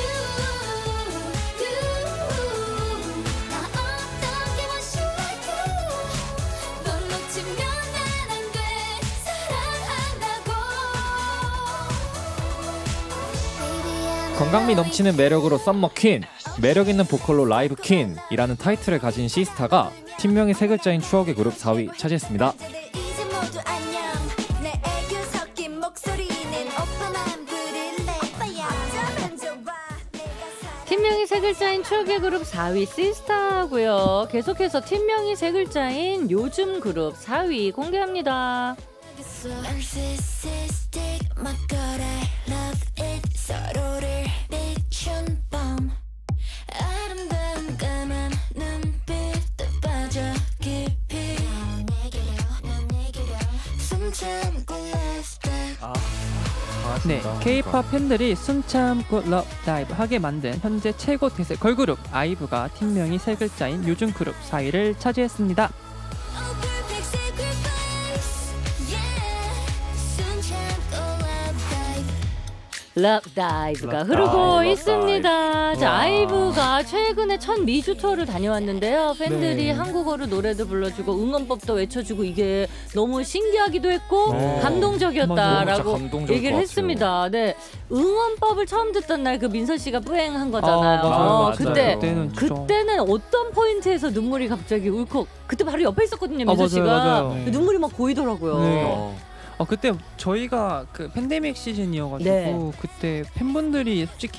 you 나 어떻게 멋있게 널 놓치면 난 안 돼 사랑한다고 Baby, I'm 건강미 넘치는 매력으로 썸머 퀸, 매력 있는 보컬로 라이브 퀸이라는 타이틀을 가진 시스타가 팀명이 세 글자인 추억의 그룹 4위 차지했습니다. 이제 모두 안녕 내 애교 섞인 목소리는 오빠만 부를래 어쩌면 좋아 내가 팀명이 세 글자인 추억의 그룹 4위 시스타고요. 계속해서 팀명이 세 글자인 요즘 그룹 4위 공개합니다. Narcissistic my god I love it 서로를 비춘 밤 아름다운 까만 눈빛도 빠져 깊이 숨 참고 last time 네, K-pop 팬들이 숨 참고 러브 다이브 하게 만든 현재 최고 대세 걸그룹 아이브가 팀명이 세 글자인 요즘 그룹 4위를 차지했습니다. Oh perfect sacrifice yeah 숨 참고 love dive 러브 다이브가 흐르고 있습니다. 자, 아이브가 최근에 첫 미주 투어를 다녀왔는데요. 팬들이 네. 한국어로 노래도 불러주고 응원법도 외쳐주고 이게 너무 신기하기도 했고 네. 감동적이었다라고 진짜 감동적일 얘기를 것 같아요. 했습니다. 네, 응원법을 처음 듣던 날 그 민서 씨가 뿌행한 거잖아요. 맞아요. 그때 그때는 진짜 그때는 어떤 포인트에서 눈물이 갑자기 울컥? 그때 바로 옆에 있었거든요, 민서 맞아요, 씨가. 맞아요. 그 눈물이 막 고이더라고요. 네. 그때 저희가 그 팬데믹 시즌이어가지고 네. 그때 팬분들이 솔직히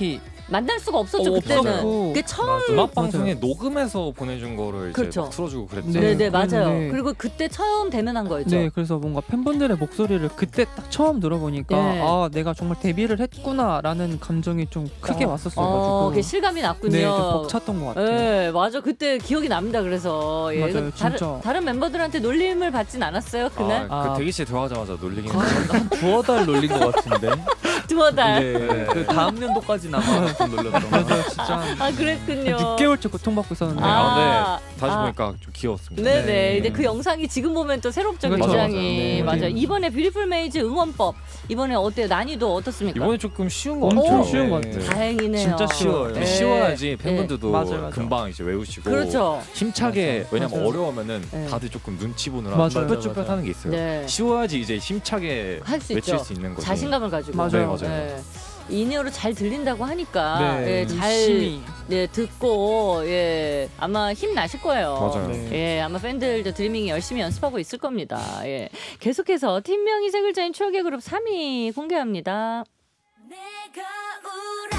만날 수가 없었죠 그때는. 없었고. 그게 처음 음악 방송에 녹음해서 보내준 거를 이제 그렇죠. 막 틀어주고 그랬죠. 네네 맞아요. 네. 그리고 그때 처음 대면한 거였죠. 네, 그래서 뭔가 팬분들의 목소리를 그때 딱 처음 들어보니까 네. 아 내가 정말 데뷔를 했구나라는 감정이 좀 크게 왔었어가지고 그게 실감이 났군요. 네, 좀 벅찼던 것 같아요. 네, 맞아. 그때 기억이 납니다. 그래서 예, 맞아요, 진짜. 다른 멤버들한테 놀림을 받진 않았어요 그날. 그 대기실 들어가자마자 놀리긴 한 두어 달 놀린 것 같은데. 두어 달. 네. 그 다음 년도까지 남아 좀 놀렸던 거. 맞아요, 진짜 아 그랬군요. 6개월째 고통받고 있었는데 아. 근데 다시 보니까 좀 귀여웠습니다. 네네. 네. 이제 그 영상이 지금 보면 또 새롭죠 그렇죠. 굉장히. 맞아요. 맞아요. 이번에 뷰티풀 메이즈 응원법 이번에 어때요? 난이도 어떻습니까? 이번에 조금 쉬운 것 엄청 같아요. 쉬운 것 네. 같아요. 다행이네요. 진짜 쉬워요. 네. 쉬워야지 팬분들도 맞아요. 금방 이제 외우시고 그렇죠. 힘차게 왜냐면 맞아요. 어려우면은 네. 다들 조금 눈치 보느라 맞아요. 쭈뼛쭈뼛하는 게 있어요. 네. 쉬워야지 이제 힘차게 할 수 외칠 있죠. 수 있는 거죠. 자신감을 가지고. 맞아요. 네, 맞아요. 네. 인이어로 잘 들린다고 하니까 네. 예, 잘 열심히. 예, 듣고 예, 아마 힘 나실 거예요. 맞아요. 네. 예, 아마 팬들도 드리밍 열심히 연습하고 있을 겁니다. 예. 계속해서 팀명이 세 글자인 추억의 그룹 3위 공개합니다. 내가 울어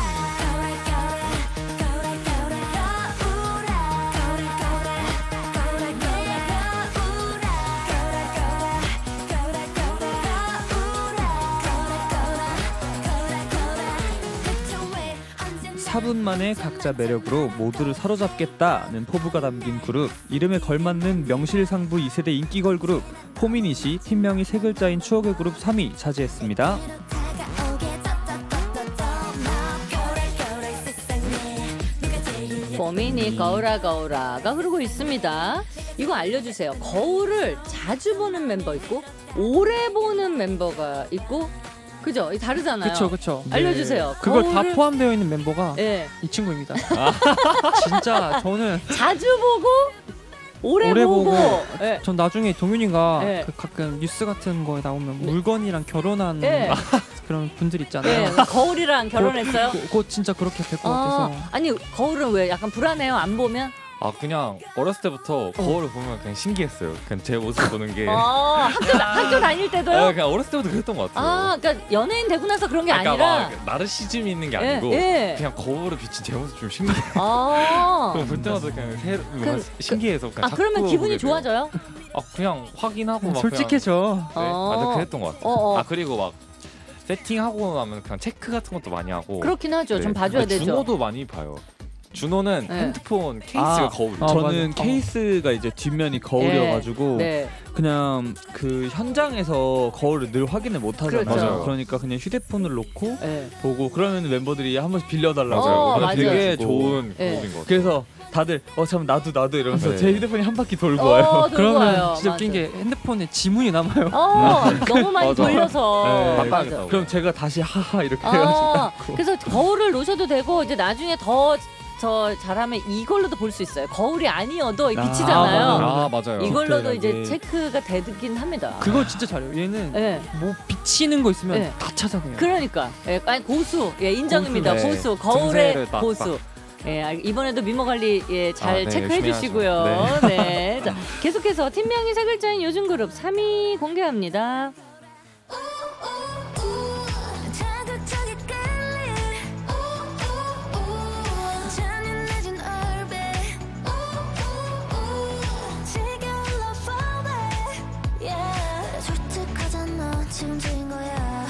거울아 거울아 거울아 거울아 내가 울어 거울아 거울아 4분 만에 각자 매력으로 모두를 사로잡겠다는 포부가 담긴 그룹. 이름에 걸맞는 명실상부 2세대 인기 걸그룹 포미닛이 팀명이 세 글자인 추억의 그룹 3위 차지했습니다. 범인이 거울아 거울아가 흐르고 있습니다. 이거 알려주세요. 거울을 자주 보는 멤버 있고 오래 보는 멤버가 있고 그죠? 다르잖아요. 그쵸. 알려주세요. 그걸 다 거울을- 포함되어 있는 멤버가 예. 이 친구입니다. 진짜 저는 자주 보고 오래 보고 예. 전 나중에 동윤이가 네. 그 가끔 뉴스 같은 거에 나오면 물건이랑 결혼한 네. 그런 분들 예, 있잖아요. 거울이랑 결혼했어요? 그거 진짜 그렇게 될 것 같아서. 아니 거울은 왜 약간 불안해요? 안 보면? 아 그냥 어렸을 때부터 거울을 보면 그냥 신기했어요. 그냥 제 모습 보는 게. 학교 다닐 때도요? 그냥 어렸을 때부터 그랬던 것 같아요. 아, 그러니까 연예인 되고 나서 그런 게 그러니까 아니라. 막 나르시즘이 있는 게 예, 아니고 예. 그냥 거울을 비친 제 모습 좀 신기해. 아, 그럼 볼 때마다 그냥 신기해서 그냥 자꾸 그러면 기분이 보게 돼요. 좋아져요? 아 그냥 확인하고 막 솔직해져. 그냥, 네, 맞아 그랬던 것 같아요. 어. 아 그리고 막 세팅하고 나면 그냥 체크 같은 것도 많이 하고. 그렇긴 하죠. 네. 좀 봐줘야 되죠. 준호도 많이 봐요. 준호는 네. 핸드폰 케이스가 거울. 저는 맞아. 케이스가 이제 뒷면이 거울이어가지고 네. 그냥 그 현장에서 거울을 늘 확인을 못 하잖아요. 그렇죠. 맞아요. 그러니까 그냥 휴대폰을 놓고 네. 보고 그러면 멤버들이 한 번씩 빌려달라고 맞아요. 그러면 맞아요. 되게 빌려주고. 좋은 네. 거울인 것 같아요. 그래서 다들 잠 나도 이러면서 네. 제 휴대폰이 한 바퀴 돌고 와요. 들고 그러면 와요. 진짜 웃긴 맞아. 게 핸드폰에 지문이 남아요. 너무 많이 맞아. 돌려서. 네. 맞아. 빡빡하겠다고. 그럼 제가 다시 하하 이렇게 해가지고 그래서 거울을 놓으셔도 되고 이제 나중에 더 잘하면 이걸로도 볼 수 있어요. 거울이 아니어도 비치잖아요. 아 맞아요. 이걸로도 이제 디테일하게. 체크가 되긴 합니다. 그거 진짜 잘해요. 얘는 네. 뭐 비치는 거 있으면 네. 다 찾아내요. 그러니까 아니, 고수 인정입니다. 고수, 네. 고수 거울의 증세를 딱, 고수. 이번에도 미모 관리 잘 네, 체크해 열심히 주시고요. 하죠. 네. 자, 계속해서 팀명이 세 글자인 요즘 그룹 3위 공개합니다. 자극적이 끌리 잔인해진 얼굴 지겨운 love for me 솔직하잖아 지금 진 거야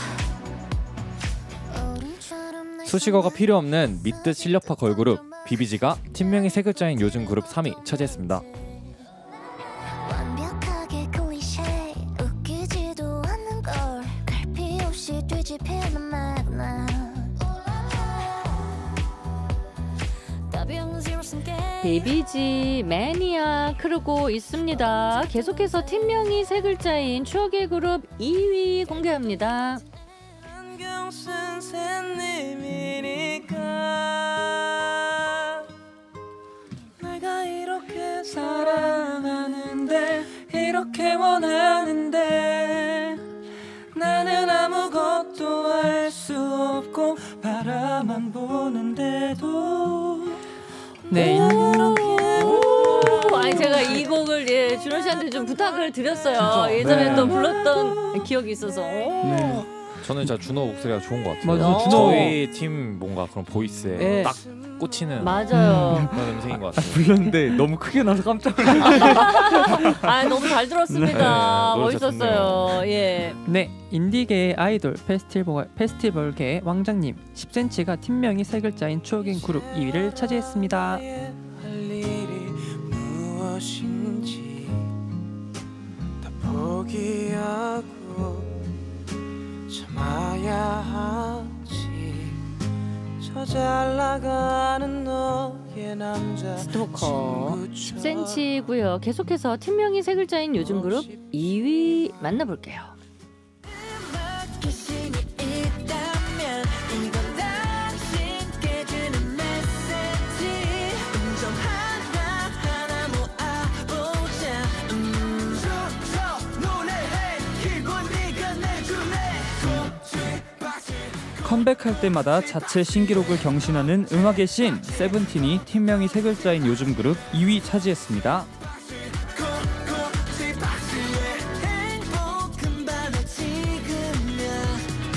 어른처럼 날 수식어가 필요 없는 믿듯 실력파 걸그룹 비비지가 팀명이 세 글자인 요즘 그룹 3위 차지했습니다. 완벽하게 클리셰 웃기지도 않는 걸 갈피 없이 뒤집히는 마구나 비비지 매니아 흐르고 있습니다. 계속해서 팀명이 세 글자인 추억의 그룹 2위 공개합니다. 안경 쓴 샌님이니까 내가 이렇게 사랑하는데 이렇게 원하는데 나는 아무것도 할 수 없고 바라만 보는데도 네. 아니 제가 이 곡을 준호 씨한테 좀 부탁을 드렸어요. 예전에 네. 또 불렀던 기억이 있어서. 저는 진짜 준호 목소리가 좋은 것 같아요. 맞아요. 준호. 저희 팀 뭔가 그런 보이스에 네. 딱 꽂히는 맞아요. 그런 음색인 것 같아요. 불렀는데 너무 크게 나서 깜짝 아 너무 잘 들었습니다. 네, 노래 잘 멋있었어요. 예. 네, 인디계의 아이돌 페스티벌계 왕장님 10cm가 팀명이 세 글자인 추억인 그룹 2위를 차지했습니다. 할 일이 무엇인지 다 포기하고 참아야 하지. 저 잘 나가는 너의 남자 스토커 친구처럼 10cm고요. 계속해서 팀명이 세 글자인 요즘 그룹 2위 만나볼게요. 기신이 있다면 이건 당신께 주는 메시지. 음정 하나하나 모아보자. 노래해 기분이가 내주네. 컴백할 때마다 자체 신기록을 경신하는 음악의 신 세븐틴이 팀명이 세 글자인 요즘 그룹 2위 차지했습니다. 행복한 밤에 지금이야.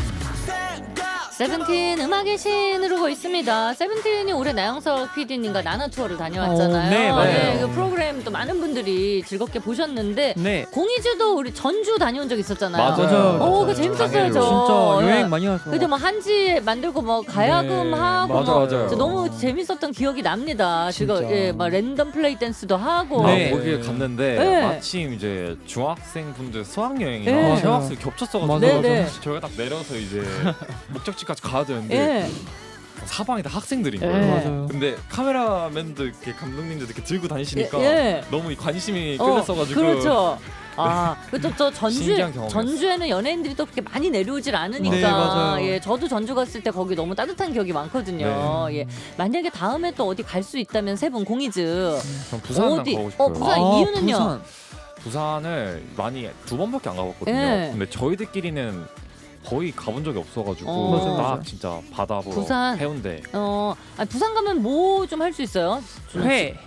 세븐틴 음악의 신으로 있습니다. 세븐틴이 올해 나영석 PD님과 나나 투어를 다녀왔잖아요. 네, 맞아요. 그 프로그램 또 많은 분들이 즐겁게 보셨는데 네, 공이주도 우리 전주 다녀온 적 있었잖아요. 맞아요. 오, 그 재밌었어요. 저. 진짜 예. 여행 많이 와서. 그죠, 뭐 한지 만들고 뭐 가야금 네, 하고 맞아, 뭐 맞아요. 진짜 너무 재밌었던 기억이 납니다. 진짜. 지금 예, 막 랜덤 플레이 댄스도 하고. 네. 거기에 갔는데 네. 마침 이제 중학생 분들 수학여행이랑 네. 새학습이 겹쳤어가지고 맞아, 맞아. 네. 저희가 딱 내려서 이제 목적지까지 가야 되는데 예. 사방이 다 학생들인 예. 거예요. 맞아요. 근데 카메라맨들 이렇게 감독님들 이렇게 들고 다니시니까 예. 너무 이 관심이 끌렸어가지고 그렇죠. 아, 그또 저 신기한 경험이었어요. 전주에는 연예인들이 또 그렇게 많이 내려오질 않으니까. 네, 맞아요. 예, 저도 전주 갔을 때 거기 너무 따뜻한 기억이 많거든요. 예, 만약에 다음에 또 어디 갈 수 있다면 세 분 공이즈 전 부산 어디? 가고 싶어요. 부산 이유는요? 부산. 을 많이 2번밖에 안 가봤거든요. 예. 근데 저희들끼리는 거의 가본 적이 없어가지고 맞아요, 딱 맞아요. 진짜 바다 보러 부산. 해운대. 부산 가면 뭐 좀 할 수 있어요? 회.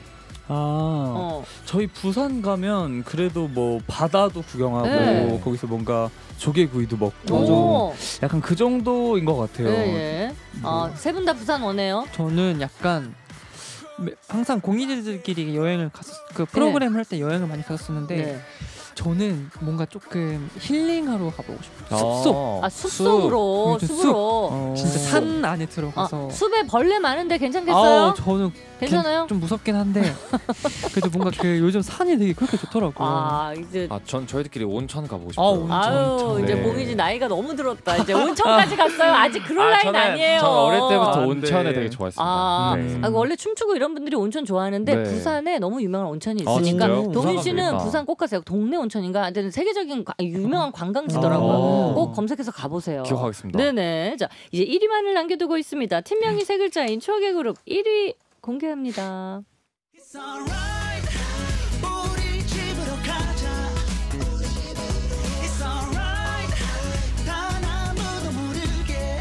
저희 부산 가면 그래도 뭐 바다도 구경하고 네. 거기서 뭔가 조개구이도 먹고 좀 오, 약간 그 정도인 것 같아요. 예, 예. 세 분 다 부산 오네요. 저는 약간 항상 공이들끼리 여행을 그 프로그램을 할 때 여행을 많이 갔었는데 네. 저는 뭔가 조금 힐링하러 가보고 싶어요. 숲속. 숲속으로, 숲. 숲으로. 진짜 산 안에 들어가서. 숲에 벌레 많은데 괜찮겠어요? 저는 괜찮아요? 좀 무섭긴 한데 그래도 뭔가 그 요즘 산이 되게 그렇게 좋더라고요. 이제 전 저희들끼리 온천 가보고 싶어요. 온천. 아유, 이제 네. 봉이지 나이가 너무 들었다. 이제 온천까지 갔어요. 아직 그럴 나이는 아니에요. 저는 어릴 때부터 아, 온천을 네. 되게 좋아했습니다. 네. 원래 춤추고 이런 분들이 온천 좋아하는데 네. 부산에 너무 유명한 온천이 아, 있으니까 진짜요? 동윤 부산 씨는 가면 부산 꼭 가세요. 동네 온천인가? 하여튼 세계적인 유명한 관광지더라고요. 아. 꼭 검색해서 가보세요. 기억하겠습니다. 네네. 자, 이제 1위만을 남겨두고 있습니다. 팀명이 세 글자인 추억의 그룹 1위 공개합니다. It's alright. 우리 집으로 가자. It's alright. 단 아무도 모르게.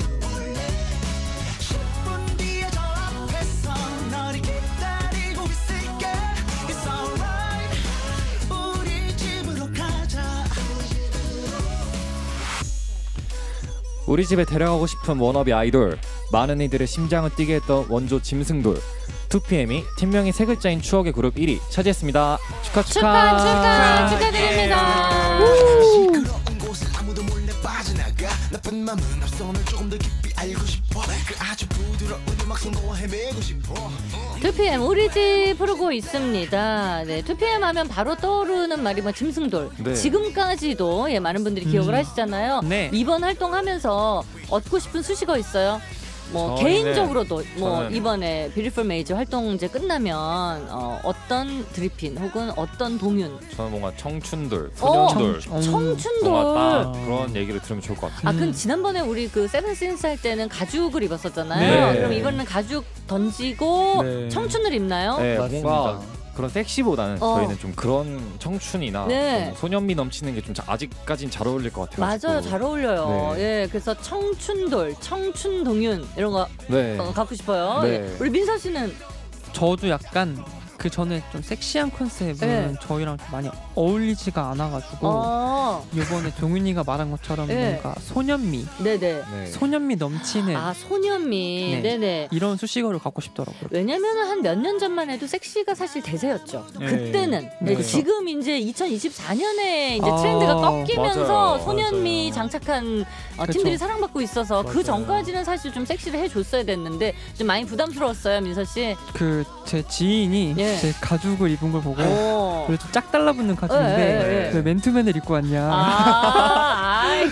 10분 뒤에 저 앞에서 너를 기다리고 있을게. It's alright. 우리 집으로 가자. 우리 집에 데려가고 싶은 워너비 아이돌, 많은 이들의 심장을 뛰게 했던 원조 짐승돌 2PM이 팀명이 세 글자인 추억의 그룹 1위 차지했습니다. 축하드립니다. 시끄러운 곳에 아무도 몰래 빠져나가 나쁜 맘은 없어 널 조금 더 깊이 알고 싶어 그 아주 부드러운 음악 선보와 헤매고 싶어 2PM 우리 집 부르고 있습니다. 네, 2PM 하면 바로 떠오르는 말이 뭐 짐승돌. 네. 지금까지도 많은 분들이 기억을 하시잖아요. 네. 이번 활동하면서 얻고 싶은 수식어 있어요? 뭐 저희는- 개인적으로도 뭐 저는- 이번에 뷰티풀 메이저 활동 이제 끝나면 어떤 드리핀 혹은 어떤 동윤 저는 뭔가 청춘돌, 소년돌 청춘돌 뭔가 딱 그런 얘기를 들으면 좋을 것 같아요. 그럼 지난번에 우리 그 세븐신스 할 때는 가죽을 입었었잖아요. 네. 그럼 이번에는 가죽 던지고 네. 청춘을 입나요? 네, 맞습니다. 뭔가 그런 섹시보다는 어. 저희는 좀 그런 청춘이나 네. 좀 소년미 넘치는 게 좀 아직까진 잘 어울릴 것 같아요. 맞아요, 잘 어울려요. 네. 예, 그래서 청춘돌, 청춘동윤 이런 거 네. 갖고 싶어요. 네. 예. 우리 민서 씨는 저도 약간 그 전에 좀 섹시한 컨셉은 네. 저희랑 좀 많이 어울리지가 않아가지고 이번에 동윤이가 말한 것처럼 네. 뭔가 소년미, 네네. 네. 소년미 넘치는 아 소년미. 네. 네네. 이런 수식어를 갖고 싶더라고요. 왜냐면은 한 몇 년 전만 해도 섹시가 사실 대세였죠. 네. 그때는. 네. 네, 지금 이제 2024년에 이제 아, 트렌드가 꺾이면서 맞아요. 소년미 맞아요. 장착한 그쵸. 팀들이 사랑받고 있어서 그 맞아요. 전까지는 사실 좀 섹시를 해줬어야 됐는데 좀 많이 부담스러웠어요, 민서 씨. 그 제 지인이 예. 제 가죽을 입은 걸 보고 오. 그래 좀 짝 달라붙는 가죽인데 예, 예, 예. 왜 맨투맨을 입고 왔냐. 아이,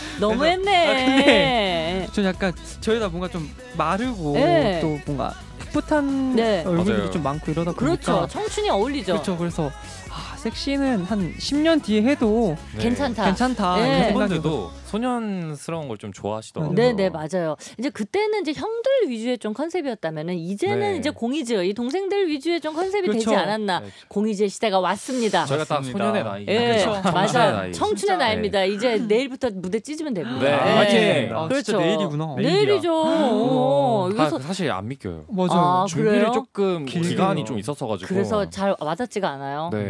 너무했네. 저 약간 저희다 뭔가 좀 마르고 네. 또 뭔가 풋풋한 네. 얼굴들이 맞아요. 좀 많고 이러다 그렇죠. 보니까 청춘이 어울리죠. 그렇죠. 그래서 섹시는 한 10년 뒤에 해도 네. 괜찮다. 괜찮다. 네. 이런 생각이 팬분들도 소년스러운 걸 좀 좋아하시더라고요. 네네 맞아요. 이제 그때는 이제 형들 위주의 좀 컨셉이었다면은 이제는 네. 이제 공이즈 이 동생들 위주의 좀 컨셉이 그렇죠. 되지 않았나. 네. 공이즈의 시대가 왔습니다. 저희가 딱 맞습니다. 소년의 나이. 예, 그렇죠. 청춘의 맞아요. 나이. 청춘의 진짜. 나이입니다. 이제 내일부터 무대 찢으면 됩니다. 네. 화이팅! 아, 그렇죠. 진짜 내일이구나. 내일. 내일이죠. 오, 그래서 그래서 사실 안 믿겨요. 맞아요. 아, 준비를 그래요? 조금 길게요. 기간이 좀 있었어가지고. 그래서 잘 와닿지가 않아요. 네.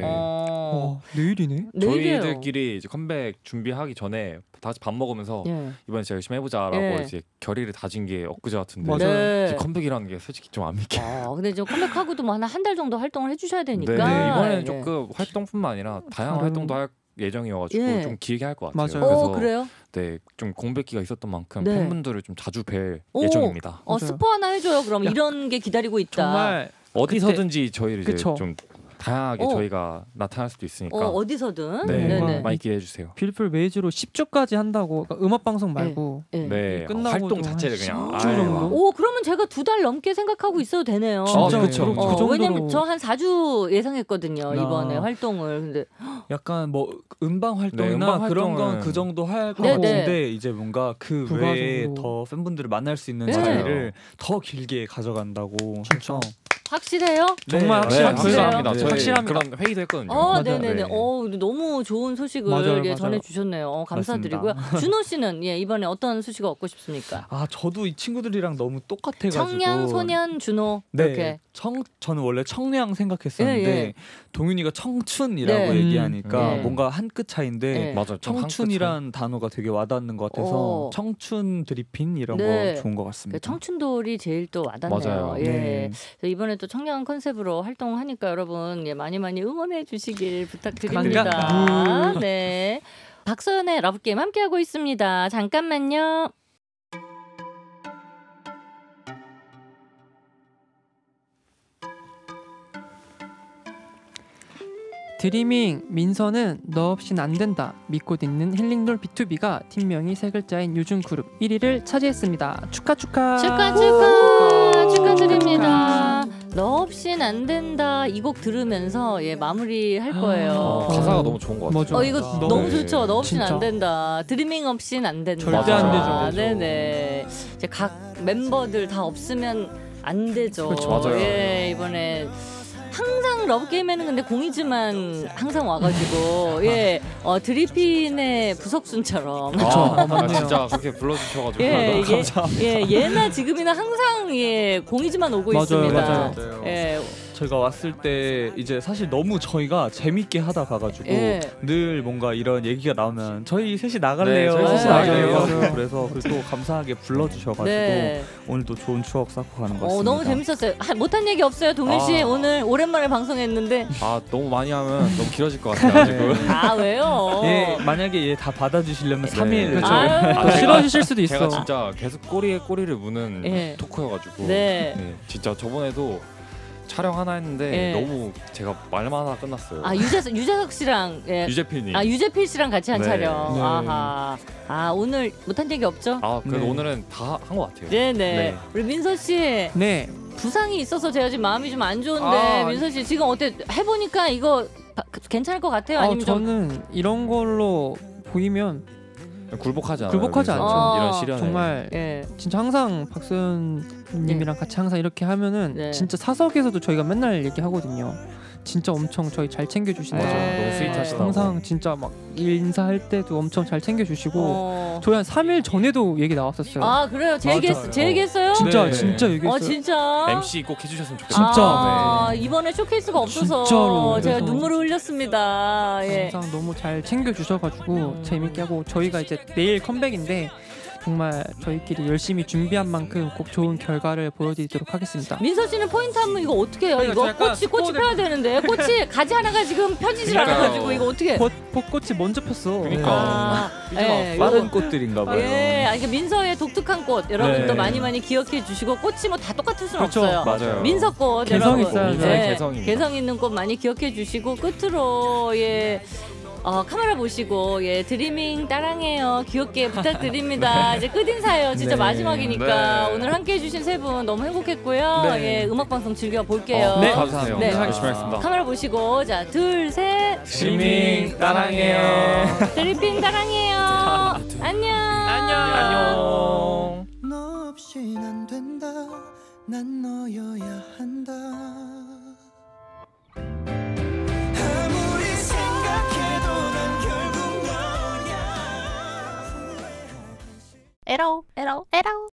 내일이네. 내일이에요. 저희들끼리 이제 컴백 준비하기 전에 다 같이 밥 먹으면서 예. 이번에 진짜 열심히 해보자라고 예. 이제 결의를 다진 게 엊그제 같은데 맞아요. 네. 이제 컴백이라는 게 솔직히 좀 안 믿겨. 근데 이제 컴백하고도 뭐 한 달 정도 활동을 해주셔야 네, 되니까. 이번에는 예. 조금 활동뿐만 아니라 다양한 아, 활동도 할 예정이어가지고 예. 좀 길게 할 것 같아요. 맞아요. 그래서 그래요? 네, 좀 공백기가 있었던 만큼 네. 팬분들을 좀 자주 뵐 오. 예정입니다. 맞아요. 스포 하나 해줘요. 그럼 야, 이런 게 기다리고 있다. 정말 어디서든지 저희를 이제 그쵸. 좀 다양하게 어. 저희가 나타날 수도 있으니까 어디서든. 네, 네네. 많이 기대해 주세요. 뷰티풀 메이즈로 10주까지 한다고 그러니까 음악 방송 말고 예. 네, 끝나고도 활동 한 자체를 그냥 10주 정도? 오 그러면 제가 2달 넘게 생각하고 있어도 되네요. 진짜 그쵸. 그 정도로 왜냐면 저 한 4주 예상했거든요. 아. 이번에 활동을. 근데 약간 뭐 음방 활동이나 음방 그런 건 활동은- 그 정도 할 것 네, 같은데 네. 이제 뭔가 그 부가적으로. 외에 더 팬분들을 만날 수 있는 네. 자리를 더 길게 가져간다고 진짜. 해서 확실해요? 정말 네, 네, 확실한 확실합니다. 네. 저희 확실합니다. 그런 회의도 했거든요. 맞아요. 네네네. 네. 너무 좋은 소식을 맞아요, 맞아요. 전해주셨네요. 감사드리고요. 준호 씨는 이번에 어떤 소식을 얻고 싶습니까? 아 저도 이 친구들이랑 너무 똑같아가지고 청량, 소년, 준호 이렇게. 네, 저는 원래 청량 생각했었는데 예, 예. 동윤이가 청춘이라고 네. 얘기하니까 네. 뭔가 한 끗 차인데 네. 맞아요. 좀 청춘이란 단어가 되게 와닿는 것 같아서 어. 청춘 드리핀 이런 네. 거 좋은 것 그 같습니다. 청춘돌이 제일 또 와닿네요. 맞아요. 예. 네. 그래서 이번에 또 청량 컨셉으로 활동하니까 여러분 많이 응원해 주시길 부탁드립니다. 네. 박서연의 러브게임 함께하고 있습니다. 잠깐만요. 드리밍 민서는 너 없인 안 된다 믿고 듣는 힐링돌 B2B가 팀명이 세 글자인 요즘 그룹 1위를 차지했습니다. 축하. 축하드립니다. 너 없인 안 된다 이 곡 들으면서 마무리할 거예요. 가사가 너무 좋은 것 같아요. 맞아. 이거 아, 너무 네. 좋죠. 너 없인 진짜. 안 된다. 드리밍 없인 안 된다. 절대 안 되죠. 아, 네네. 이제 각 멤버들 다 없으면 안 되죠. 그렇죠. 맞아요. 예, 이번에 항상 러브게임에는 근데 공이즈만 항상 와가지고 드리핀의 부석순처럼 맞네요. 진짜 그렇게 불러주셔가지고 예나 지금이나 항상 공이즈만 오고 맞아요, 있습니다. 맞아요. 예, 저희가 왔을 때 이제 사실 너무 저희가 재밌게 하다 가가지고 예. 늘 뭔가 이런 얘기가 나오면 저희 셋이 나갈래요. 네, 저희 셋이 나갈래요. 나갈래요. 그래서 또 감사하게 불러주셔가지고 네. 오늘도 좋은 추억 쌓고 가는 것 같습니다. 너무 재밌었어요. 못한 얘기 없어요, 동일 씨. 아. 오늘 오랜만에 방송했는데 아 너무 많이 하면 너무 길어질 것 같아가지고 왜요? 예, 만약에 얘 다 받아주시려면 3일 그렇죠. 아유. 또 싫어지실 수도 있어. 제가 진짜 계속 꼬리에 꼬리를 무는 예. 토크여가지고 네. 진짜 저번에도 촬영 하나 했는데 예. 너무 제가 말만 하다 끝났어요. 유재석 씨랑 유재핀이. 유재필 씨랑 같이 한 네. 촬영. 네. 아하. 오늘 못한 얘기 없죠? 그래도 네. 오늘은 다 한 것 같아요. 네네. 네. 우리 민서 씨 네. 부상이 있어서 제가 지금 마음이 좀 안 좋은데 아, 민서 씨 지금 어때? 해보니까 이거 괜찮을 것 같아요? 아니면 좀 저는 이런 걸로 보이면 굴복하지 않아요. 굴복하지 그래서 않죠. 이런 시련에. 정말 예. 진짜 항상 박소연님이랑 같이 항상 이렇게 하면은 네. 진짜 사석에서도 저희가 맨날 얘기하거든요. 진짜 엄청 저희 잘 챙겨주시네요. 맞아요. 너무 스윗하시다고. 항상 진짜 막 인사할 때도 엄청 잘 챙겨주시고 어. 저희 한 3일 전에도 얘기 나왔었어요. 아 그래요? 제 맞아요. 얘기했어요? 진짜 네. 진짜 얘기했어요. 진짜. MC 꼭 해주셨으면 좋겠어요. 진짜. 아, 이번에 쇼케이스가 없어서 진짜로. 제가 그래서 눈물을 흘렸습니다. 예. 항상 너무 잘 챙겨주셔가지고 재밌게 하고 저희가 이제 내일 컴백인데 정말 저희끼리 열심히 준비한 만큼 꼭 좋은 결과를 보여드리도록 하겠습니다. 민서 씨는 포인트 한번 이거 어떻게 해요? 그러니까 이거 저 약간 꽃이 스포를- 펴야 되는데 꽃이 가지 하나가 지금 펴지질 그러니까요. 않아가지고 이거 어떻게? 벚꽃이 먼저 폈어. 그러니까. 아, 예, 빠른 요거- 꽃들인가 봐요. 예, 이게 민서의 독특한 꽃 여러분도 네. 많이 기억해 주시고 꽃이 뭐 다 똑같을 수는 그렇죠. 없어요. 맞아요. 민서 꽃 개성 여러분. 있어야죠. 민서의 개성입니다. 개성 있는 꽃 많이 기억해 주시고 끝으로 카메라 보시고 드리밍 따랑해요 귀엽게 부탁드립니다. 이제 끝인사예요. 진짜 네. 마지막이니까 네. 오늘 함께 해주신 세 분 너무 행복했고요. 네. 음악 방송 즐겨 볼게요. 네. 감사해요. 네. 열심히 하겠습니다. 카메라 보시고 자 둘 셋 드리밍 따랑해요. 드리핑 따랑해요. 안녕. 안녕. 너 없인 안 된다 난 너여야 한다 아무리 생각해도 난 결국 너야 에러 에러 에러